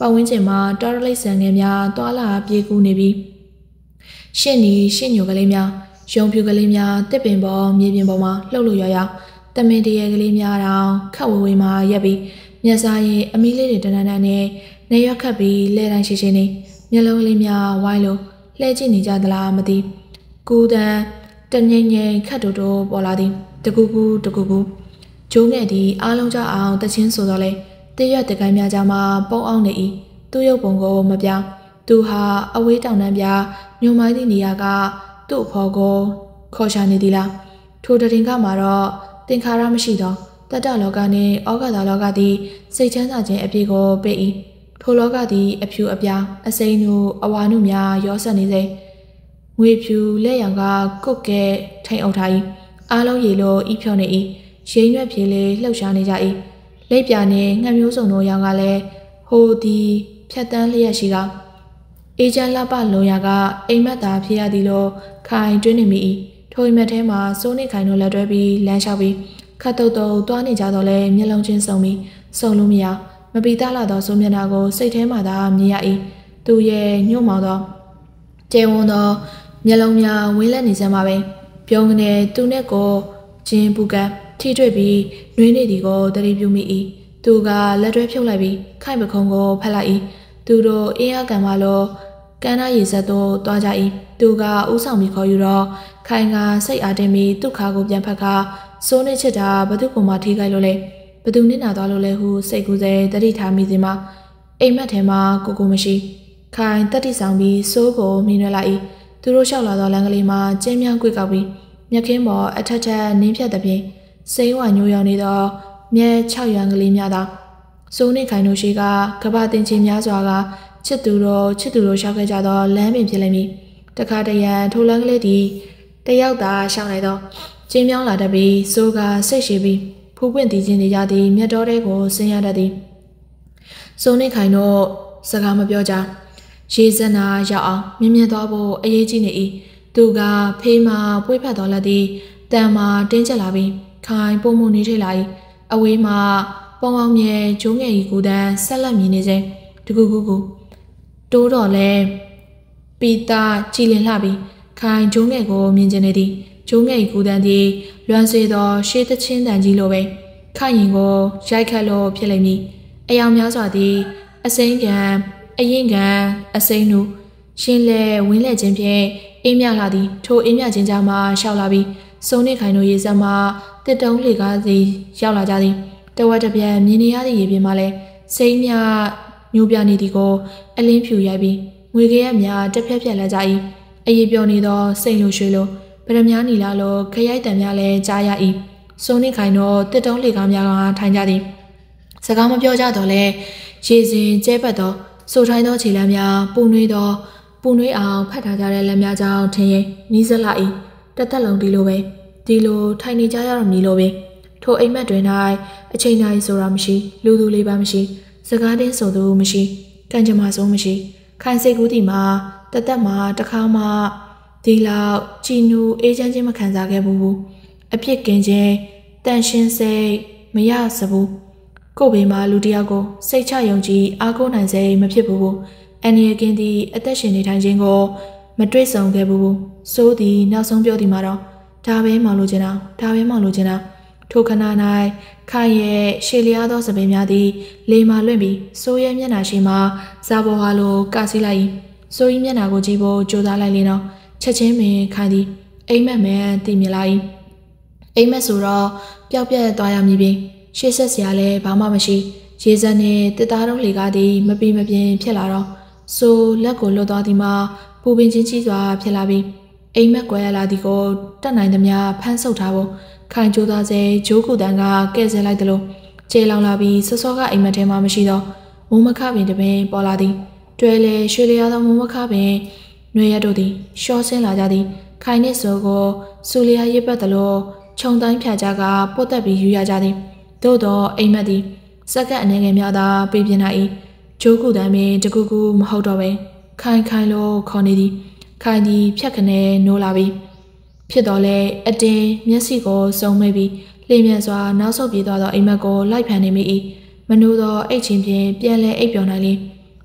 ပတ်ဝန်းကျင်မှာတော်ရလိဆန်ငယ်များတွာလာပြေးကူးနေပြီးရှင့်နီရှင့်ညိုကလေးများရုံဖြူကလေးများတစ်ပင်ပေါ်မြေပြင်ပေါ်မှာလှုပ်လို့ရရတမင်တရေကလေးများတောင်ခတ်ဝေးဝေးမှာရက်ပြီးမျက်စားရင်အမီးလေးတွေတန်းတန်းနဲ့နေရွက်ခတ်ပြီးလဲတိုင်းရှိရှိနေမျက်လုံးကလေးများဝိုင်းလို့လှဲကြည့်နေကြသလားမသိကူတန်းတငိမ့်ငိမ့်ခတ်တူတူပေါ်လာသည်တကူကူတကူကူကျိုးငယ်သည်အားလုံးကြအောင်တချင်းဆိုတော့လေတရွက်တကိုင်းများကြမှာပုံအောင်နေ၏သူ့ရုပ်ပုံကိုမပြောင်းသူဟာအဝေးတောင်တန်းပြညုံမိုင်းသည့်နေရာကသူ့အဖော်ကိုခေါ်ရှာနေသည်လားထိုတရင်ကမှာတော့သင်္ခါရမရှိသောတတ္တလောကနှင့်ဩဃတာလောကသည်စိတ်ချမ်းသာခြင်းအပြည့်ကိုပေး၏ထိုလောကသည်အဖြူအပြာအစိမ်းတို့အဝါနုများရောဆက်နေစေငွေဖြူလက်ရောင်ကကုတ်ကဲထိန်အုပ်ထား၏အားလုံးရေလိုဤဖြောနေ၏ရိမ့်ရွက်ဖြေလေးလှုပ်ရှားနေကြ၏လက်ပြနှင့်ငှက်မျိုးစုံတို့ရောင်ကလည်းဟိုသည်ဖြတ်တန်းလျက်ရှိကအေဂျန်လှပလုံရကအိမ်မက်သာဖြစ်ရသည်လို့ခိုင်တွင်းနေမိ၏ထိုအိမ်မက်ထဲမှာစိုးနေခိုင်တို့လက်တွဲပြီးလမ်းလျှောက်ပြီးခတ်တုတ်တုတ်တွားနေကြတော့လဲမျက်လုံးချင်းစုံပြီးစုံလို့မရမပီသားလာသောစိုးမျက်နှာကိုစိတ်ထဲမှသာမြင်ရ၏သူရဲ့ညှို့မောင်သောကျဲဝန်းသောမျက်လုံးများဝင်းလက်နေစမ်းပါပဲပြုံးကနေသူနဲ့ကိုချင်းပူကထိတွေ့ပြီးနှွေးနေသည်ကိုတတိပြုမိ၏သူကလက်တွဲဖြုတ်လိုက်ပြီးခိုင်ပခုံးကိုဖက်လိုက်၏သူတို့အင်းအားကံမလို့ကန်းသားရည်ဆက်သို့တွားကြ၏သူကဥဆောင်ပြီးခေါ်ယူတော့ခိုင်ကစိတ်အားတင်ပြီးသူ့ခါကိုပြန်ဖက်ကစိုးနေချစ်တာဘသူကမှထိခိုက်လို့လဲဘသူနစ်နာသွားလို့လဲဟုစိတ်ကူးစေတတိထားမိစဉ်မှာအိမ်မက်ထဲမှာကိုကိုမရှိခိုင်တက်တိဆောင်ပြီးစိုးကိုမြင်ရလိုက်၏သူတို့လျှောက်လာသောလမ်းကလေးမှာကျင်းမြောင်းကွေ့ကောက်ပြီးမြက်ခင်းပေါ်အထက်ထက်နင်းဖြတ်တဲ့ပြင်စိမ်းဝါညိုရောင်နေသောမြဲ၆ရွံကလေးများသာစိုးနေခိုင်တို့ရှိကကဘာတင်ချင်းများစွာကချစ်သူတို့ချစ်သူတို့ရှောက်ခဲ့ကြသောလမ်းပင်ဖြစ်လိမ့်မည်တခါတရံထိုလမ်းကလေးသည်တယောက်သာရှောက်လိုက်သောကျင်းမြောင်းလာတတ်ပြီးစိုးကစိတ်ရှိပြီးဖူးပွင့်တည်ခြင်းနေကြသည်မြတ်တော်တဲ့ကိုဆင်းရတတ်သည်စိုးနေခိုင်တို့စကားမပြောကြရေစက်နာရောက်အောင်မြင်မြင်သွားဖို့အရေးကြီးနေ၏သူကဖေးမှပွေးဖက်တော်လက်သည်တန်မှတင်းကျပ်လာပြီးခိုင်ပုံမှုနေထိလာ၏အဝေးမှပုံအောင်မြဲကျိုးငယ်ဤကူတန်းဆက်လက်မြင်နေစဉ်တကူကူကူတိုးတော်လဲပီတာကြည်လင်လှပြီးခိုင်ကျိုးငယ်ကိုမြင်ကျင်နေသည်ကျိုးငယ်ဤကူတန်းသည်လွမ်းစေသောရှေးသချင်းတန်ကြီးလိုပဲခိုင်ရင်ကိုရိုက်ခတ်လို့ဖြစ်လိမ့်မည်အယောင်များစွာသည်အစိမ်းကံအရင်ကံအစိမ်းနုရှင်းလဲဝင်းလဲခြင်းဖြင့်အေးမြလာသည်ထိုအေးမြခြင်းကြားမှရှောက်လာပြီးစုံနေခိုင်တို့ရေစက်မှတစ်တုံးလေကားစီရောက်လာကြသည်တဝက်တပြက်မြင်နေရသည့်ရေပြင်မှလည်းစိမ်းမြညိုပြနေသည်ကိုအလင်းဖြူရိုက်ပြီးငွေကြရက်များတစ်ဖက်ဖက်လဲကြ၏အရေးပြောနေသောစိတ်လိုရွှေလိုဗရမများနီလာလိုခရိုက်တံများလည်းကြားရ၏စုံနေခိုင်တို့တစ်တုံးလေကားများကထိုင်ကြသည်စကားမပြောကြတော့လဲရေစဉ်ကျဲပတ်သောဆိုထိုင်းသောခြေလမ်းများပူနွေးသောပူနွေးအောင်ဖတ်ထားကြတဲ့လက်များကြောင့်ထင်ရင်နီးစပ်လာ၏တသက်လုံးဒီလိုပဲဒီလိုထိုင်နေကြရတော့မည်လိုပဲထိုအိမ်မက်တွင်၌အချိန်တိုင်းဆိုတာမရှိလူသူလေးပါမရှိစကားတင်းဆိုသူမရှိကံကြမ္မာဆုံးမရှိခိုင်စိတ်ကူးတီမှာတသက်မှာတစ်ခါမှဒီလောက်ကြည်နူးအေးချမ်းခြင်းမခံစားခဲ့ဘူးအပြစ်ကင်းခြင်းတန်ရှင်းစိတ်မရစဘူးကိုယ်ဘေးမှာလူတယောက်ကိုစိတ်ချယုံကြည်အားကိုးနိုင်စေမဖြစ်ဘူးအန်နီယကင်းသည်အသက်ရှင်နေထိုင်ခြင်းကိုမတွေ့ဆုံခဲ့ဘူးစိုးသည်နောက်ဆုံးပြောသည်မှာတော့ဒါပဲမောင်လို့ချင်တာဒါပဲမောင်လို့ချင်တာထိုခဏ၌ခိုင်ရဲ့ရှေလျားသောစပင်းများသည်လေမာလွင့်ပြီးစိုးရဲ့မျက်နှာရှိမှဇာဘောဟာလိုကစီလိုက်၏စိုး၏မျက်နှာကိုကြည့်ဖို့ကြိုးစားလိုက်လေတော့ချက်ချင်းပင်ခိုင်သည်အိမ်မက်မှန်တည်မြင်လာ၏အိမ်မက်ဆိုတော့ပျောက်ပြက်သွားရမည်ပင်ရှေ့ဆက်စရာလည်းဘာမှမရှိရေစက်နှင့်တစ်သားတုံးလေကားသည်မပီမပြင်းဖြစ်လာတော့စိုးလက်ကိုလွတ်သွားသည်မှာပူပင်ချင်းကြီးစွာဖြစ်လာပြီးအိမ်မက်ကွယ်ရလာသည်ကိုတတ်နိုင်သမျှဖမ်းဆုပ်ထားဖို့ခိုင်ကြိုးသားစေဂျိုးကူတန်းကကဲ့ဆဲလိုက်သလိုကျေလောင်လာပြီးစောစောကအိမ်မက်ထဲမှာမရှိတော့မိုးမခပင်တပင်ပေါ်လာသည်တွဲလေရွှေလျားသောမိုးမခပင်နှွေရတို့သည်ရှော့ဆင်းလာကြသည်ခိုင်နှင့်စောကိုစူလျာရစ်ပတ်သလိုခြုံတိုင်းဖြာကြကပုတ်တက်ပြီးယူရကြသည်သို့သောအိမ်မက်သည်စက္ကန့်အနေငယ်များသာပြင်ပြနိုင်၏ဂျိုးကူတန်းပင်တကူကူမဟုတ်တော့ပဲခိုင်ခိုင်လို့ခေါ်နေသည်ခိုင်သည်ဖြတ်ခနဲနိုးလာပြီးဖြစ်တော့လေအတင်းမျက်စိကိုစုံမိပြီးလျင်မြန်စွာနောက်ဆုတ်ပြေးသွားသောအိမ်မက်ကိုလိုက်ဖန်နေမိ၏မနိုးသောအိတ်ချင်းဖြင့်ပြန်လဲအိပ်ပျော်နိုင်လေ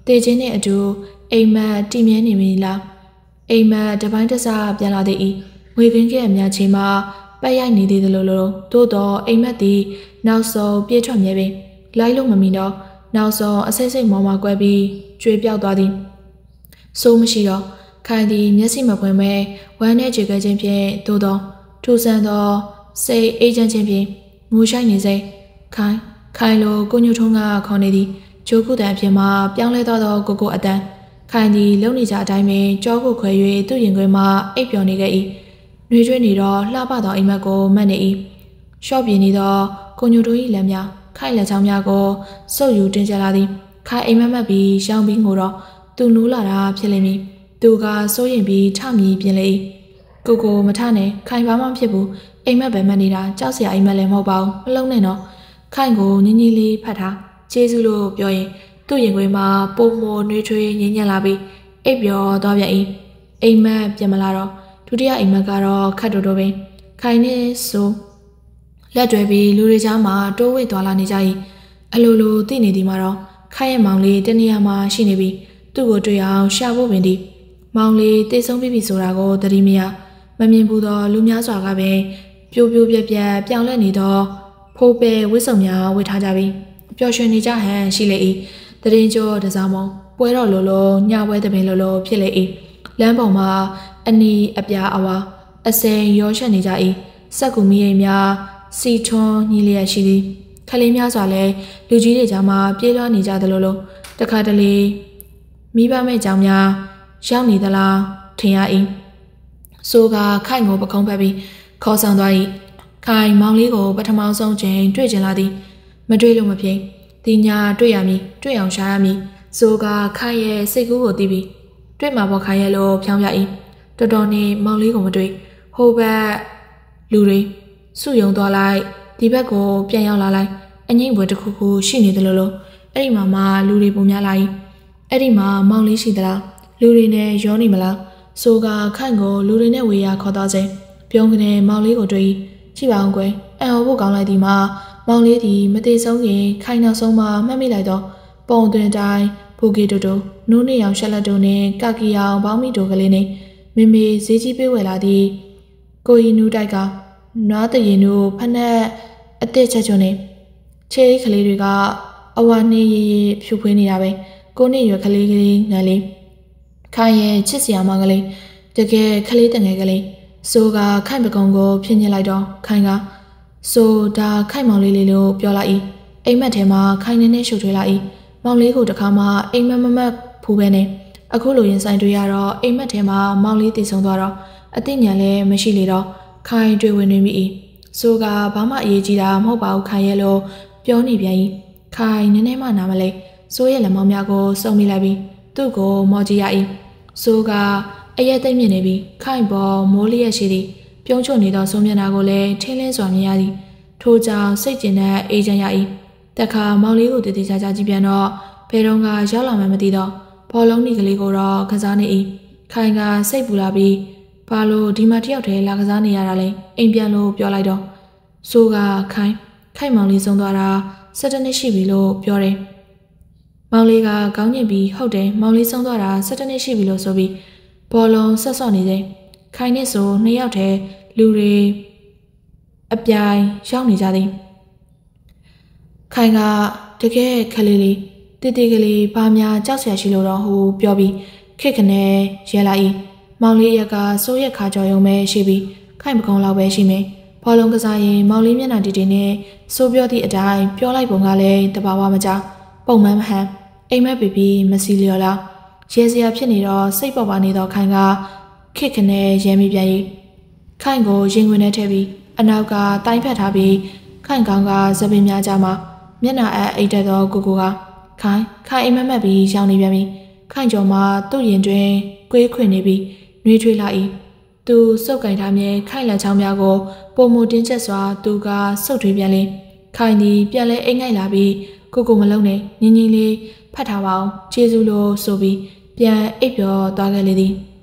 တေချင်းနဲ့အတူအိမ်မက်တည်မြဲနေပြီလားအိမ်မက်တပိုင်းတစားပြန်လာသည်ငွေကင်းကဲအများချင်းမှာပတ်ရိုက်နေသေးတယ်လို့လို့သို့တော့အိမ်မက်သည်နောက်ဆုံးပြေးထွက်မြဲပင်လိုက်လို့မမီတော့နောက်ဆုံးအစိတ်စိတ်မောမောကွဲပြီးကျွေးပြောက်သွားသည်စိုးမရှိတော့ခိုင်သည်မျက်စိမဖွင့်မဲဝမ်းနဲ့ကြေခဲခြင်းဖြင့်သို့တော့ထူဆန်းသောစိတ်အေးချမ်းခြင်းဖြင့်ငိုရှိုက်နေစေခိုင်ခိုင်လိုကိုညွထုံးကခေါ်နေသည်ဂျိုးခုတန်အဖြစ်မှပြောင်းလဲသွားသောကိုကိုအတန်းခိုင်သည်လုံနေကြအတိုင်းပင်ကြောကိုခွဲ၍သူ့ရင်ခွင်မှအိပ်ပျော်နေခဲ့၏နှွေးထွေးနေတော့လှပသောအိမ်မက်ကိုမတ်နေ၏ရှော့ပြင်းနေသောကိုညွထုံး၏လက်များခိုင်လက်ချောင်းများကိုစုပ်ယူတင်းကျပ်လာသည်ခိုင်အိမ်မက်မက်ပြီးရှောင်းပြီးငိုတော့သူနိုးလာတာဖြစ်လိမ့်မည်သူကစိုးရင်ပြီးထမြည်ပြင်လေကိုကိုမထနဲ့ခိုင်ဘာမှမဖြစ်ဘူးအိမ်မက်ပဲမက်နေတာကြောက်စရာအိမ်မက်လည်းမဟုတ်ပါဘူးမလုံးနဲ့နော်ခိုင်ကိုညင်းကြီးလေးဖတ်ထားကျေးဇူးလို့ပြောရင်သူ့ရင်ခွင်မှာပုံမောနှွေးထွေးငင်းညံ့လာပြီးအိပ်ပျော်သွားပြန်၏အိမ်မက်ပြန်မလာတော့ဒုတိယအိမ်မက်ကတော့ခတ်တိုးတိုးပင်ခိုင်နဲ့ဆိုလက်တွဲပြီးလူတွေကြားမှာတိုးဝိတ်သွားလာနေကြ၏အလိုလိုသိနေသည်မှာတော့ခိုင်ရဲ့မောင်လေးတနေရာမှာရှိနေပြီးသူ့ကိုတွေ့အောင်ရှာဖို့ပင်သည်မောင်လေးတိတ်ဆုံးပြီးပြီဆိုတာကိုသတိမရမမြင်ဘူးသောလူများစွာကပင်ပြိုးပြိုးပြက်ပြက်ပြောင်းလဲနေသောဖိုးပဲဝစ်စုံများဝစ်ထားကြပြီးပျော်ရွှင်နေကြဟန်ရှိလေ၏တရင်ကျော်တစားမောင်ပွဲတော်လိုလိုညပွဲတပင်လိုလိုဖြစ်လေ၏လမ်းပေါ်မှာအနီအပြာအဝါအစိမ်ရောရှက်နေကြ၏စက်ကူမီးရိမ်များစီထွန်းညီလျက်ရှိသည်ခလေးများစွာလည်းလူကြီးတွေကြားမှာပြေးလွှားနေကြသလိုလိုတခါတလေမိဘမဲ့ကြောင်များရောက်နေသလားထင်ရ၏ဆိုကခိုင်ကိုပခုံးဖက်ပြီးခေါ်ဆောင်သွား၏ခိုင်မောင်လေးကိုပထမဆုံးချိန်တွေ့ကျင်လာသည်မတွေ့လို့မဖြစ်ဒီညာတွေ့ရမည်တွေ့အောင်ရှာရမည်ဆိုကခိုင်ရဲ့စိတ်ကူးကိုသိပြီးတွေ့မှာပေါ့ခိုင်ရဲ့လို့ဖြောင်းပြ၏တော်တော်နဲ့မောင်လေးကိုမတွေ့ဟိုဘက်လူတွေစုယုံသွားလိုက်ဒီဘက်ကိုပြန်ရောက်လာလိုက်အငိမ့်ဘွယ်တစ်ခုခုရှိနေတယ်လို့လို့အဲ့ဒီမှာမှလူတွေပုံများလာ၏အဲ့ဒီမှာမောင်လေးရှိသလားလူတွေနဲ့ရောနေမလားဆိုကခန့်ကိုလူတွေနဲ့ဝေရခေါ်သွားခြင်းပြုံးကနေမောင်လေးကိုတွေ့ကြည့်ပါအောင်ကွယ်အံ့ဩဖို့ကောင်းလိုက်ဒီမှာမောင်လေးဒီမသေးဆုံးခင်ခိုင်နောက်ဆုံးမှမှတ်မိလိုက်တော့ပုံသွင်းတိုင်းဘူကေတိုတိုနိုးနေအောင်ရှက်လက်တိုနဲ့ကကီအောင်ဘောင်းမီတိုကလေးနဲ့မေမေဈေးကြီးပေးဝယ်လာသည်ကိုရီနူးတိုက်ကနွားတရင်တို့ဖက်နဲ့အစ်စ်ချက်ချုံနေချေးကလေးတွေကအဝါနေရရဖြူဖွေးနေတာပဲကိုနေရွယ်ကလေးကလေးငယ်လေးခိုင်ရဲ့ချစ်စရာမကလေးတကယ်ကလေးတငယ်ကလေးဆိုကခိုင်ပကုံကိုဖြင်းညစ်လိုက်တော့ခိုင်ကဆိုဒါခိုင်မောင်လေးလေးလို့ပြောလိုက်၏အိမ်မက်ထဲမှာခိုင်နေနေရှုပ်ထွေးလိုက်၏မောင်လေးကိုတခါမှအိမ်မက်မမက်ဖူးပဲနေအခုလိုရင်ဆိုင်တွေ့ရတော့အိမ်မက်ထဲမှာမောင်လေးတည်ဆုံသွားတော့အသိဉာဏ်လည်းမရှိလေတော့ခိုင်တွေ့ဝင်နေမိ၏ဆိုကဘာမှအရေးကြီးတာမဟုတ်ပါဘူးခိုင်ရဲ့လို့ပြောနေပြန်၏ခိုင်နည်းနည်းမှနားမလဲဆိုရဲ့လက်မောင်းများကိုစုံမိလိုက်ပြီးသူ့ကိုမော်ကြည့်ရ၏ဆိုကအရက်သိမ့်မြင့်နေပြီးခိုင်ပေါ်မိုးလျက်ရှိသည်ပြုံးချွတ်နေသောဆုံးမျက်နှာကိုလည်းထင်းလင်းစွာမြင်ရသည်ထို့ကြောင့်စိတ်ကျဉ်တဲ့အေးချမ်းရ၏တခါမောင်လေးကိုတည်တည်ချာချာကြည့်ပြန်တော့ဘယ်တော့ကရောက်လာမှမသိတော့ဘောလုံးဒီကလေးကိုတော့ကစားနေ၏ခိုင်ကစိတ်ပူလာပြီးဘာလို့ဒီမှာတယောက်တည်းလာကစားနေရတာလဲအိမ်ပြန်လို့ပြောလိုက်တော့ဆိုကခိုင်ခိုင်မောင်လေးဆုံးသွားတာစက်တနစ်ရှိပြီလို့ပြောတယ်မောင်လေးကခေါင်းညင်ပြီးဟုတ်တယ်မောင်လေးဆုံးသွားတာစက်တနစ်ရှိပြီလို့ဆိုပြီးဘောလုံးဆက်ဆော့နေတယ်ခိုင်နဲ့ဆိုနှစ်ယောက်တည်းလူတွေအပြိုင်ရောက်နေကြသည်ခိုင်ကတကယ်ခလေးလေးတိတိကလေးဘာများကြောက်စရာရှိလို့တော့ဟိုပြောပြီးခက်ခနဲ့ရဲလိုက်၏မောင်လေးရက်ကစိုးရက်ခါကြော်ရုံပဲရှိပြီးခိုင်ပကုံလောက်ပဲရှိမယ်ဘောလုံးကစားရင်မောင်လေးမျက်နှာတီတီနဲ့စိုးပြောသည့်အတိုင်းပြောလိုက်ပုံကလည်းတဘာဝမကြပုံမှန်မဟန်အိမ်မက်ပီပီမစီလျော်လားရဲစရာဖြစ်နေတော့စိတ်ပေါ်ပါနေတော့ခိုင်ကခက်ခနဲ့ရဲမိပြန်၏ခိုင်ကိုရင်ဝင်နဲ့ထည့်ပြီးအနောက်ကတိုင်းဖက်ထားပြီးခိုင်ကောင်ကသပင်များကြမှာမျက်နှာအအိတ်တက်သောကိုကိုကခိုင်ခိုင်အိမ်မက်မက်ပြီးရောင်နေပြန်ပြီခိုင်ကျော်မှာသူ့ရင်တွင်ကွေးခွေနေပြီးနှွေးထွေးလာ၏သူစုပ်ကင်ထားမြဲခိုင်လက်ချောင်းများကိုပုံမတင်းကျပ်စွာသူကဆုပ်ထွေးပြန်လေခိုင်သည်ပြန်လဲအိမ်ငိုက်လာပြီးကိုကိုမလုံးနဲ့ညင်ညင်လေးဖတ်ထားပါအောင်ကျေးဇူးလို့ဆိုပြီးပြန်အိပ်ပျော်သွားခဲ့လေသည်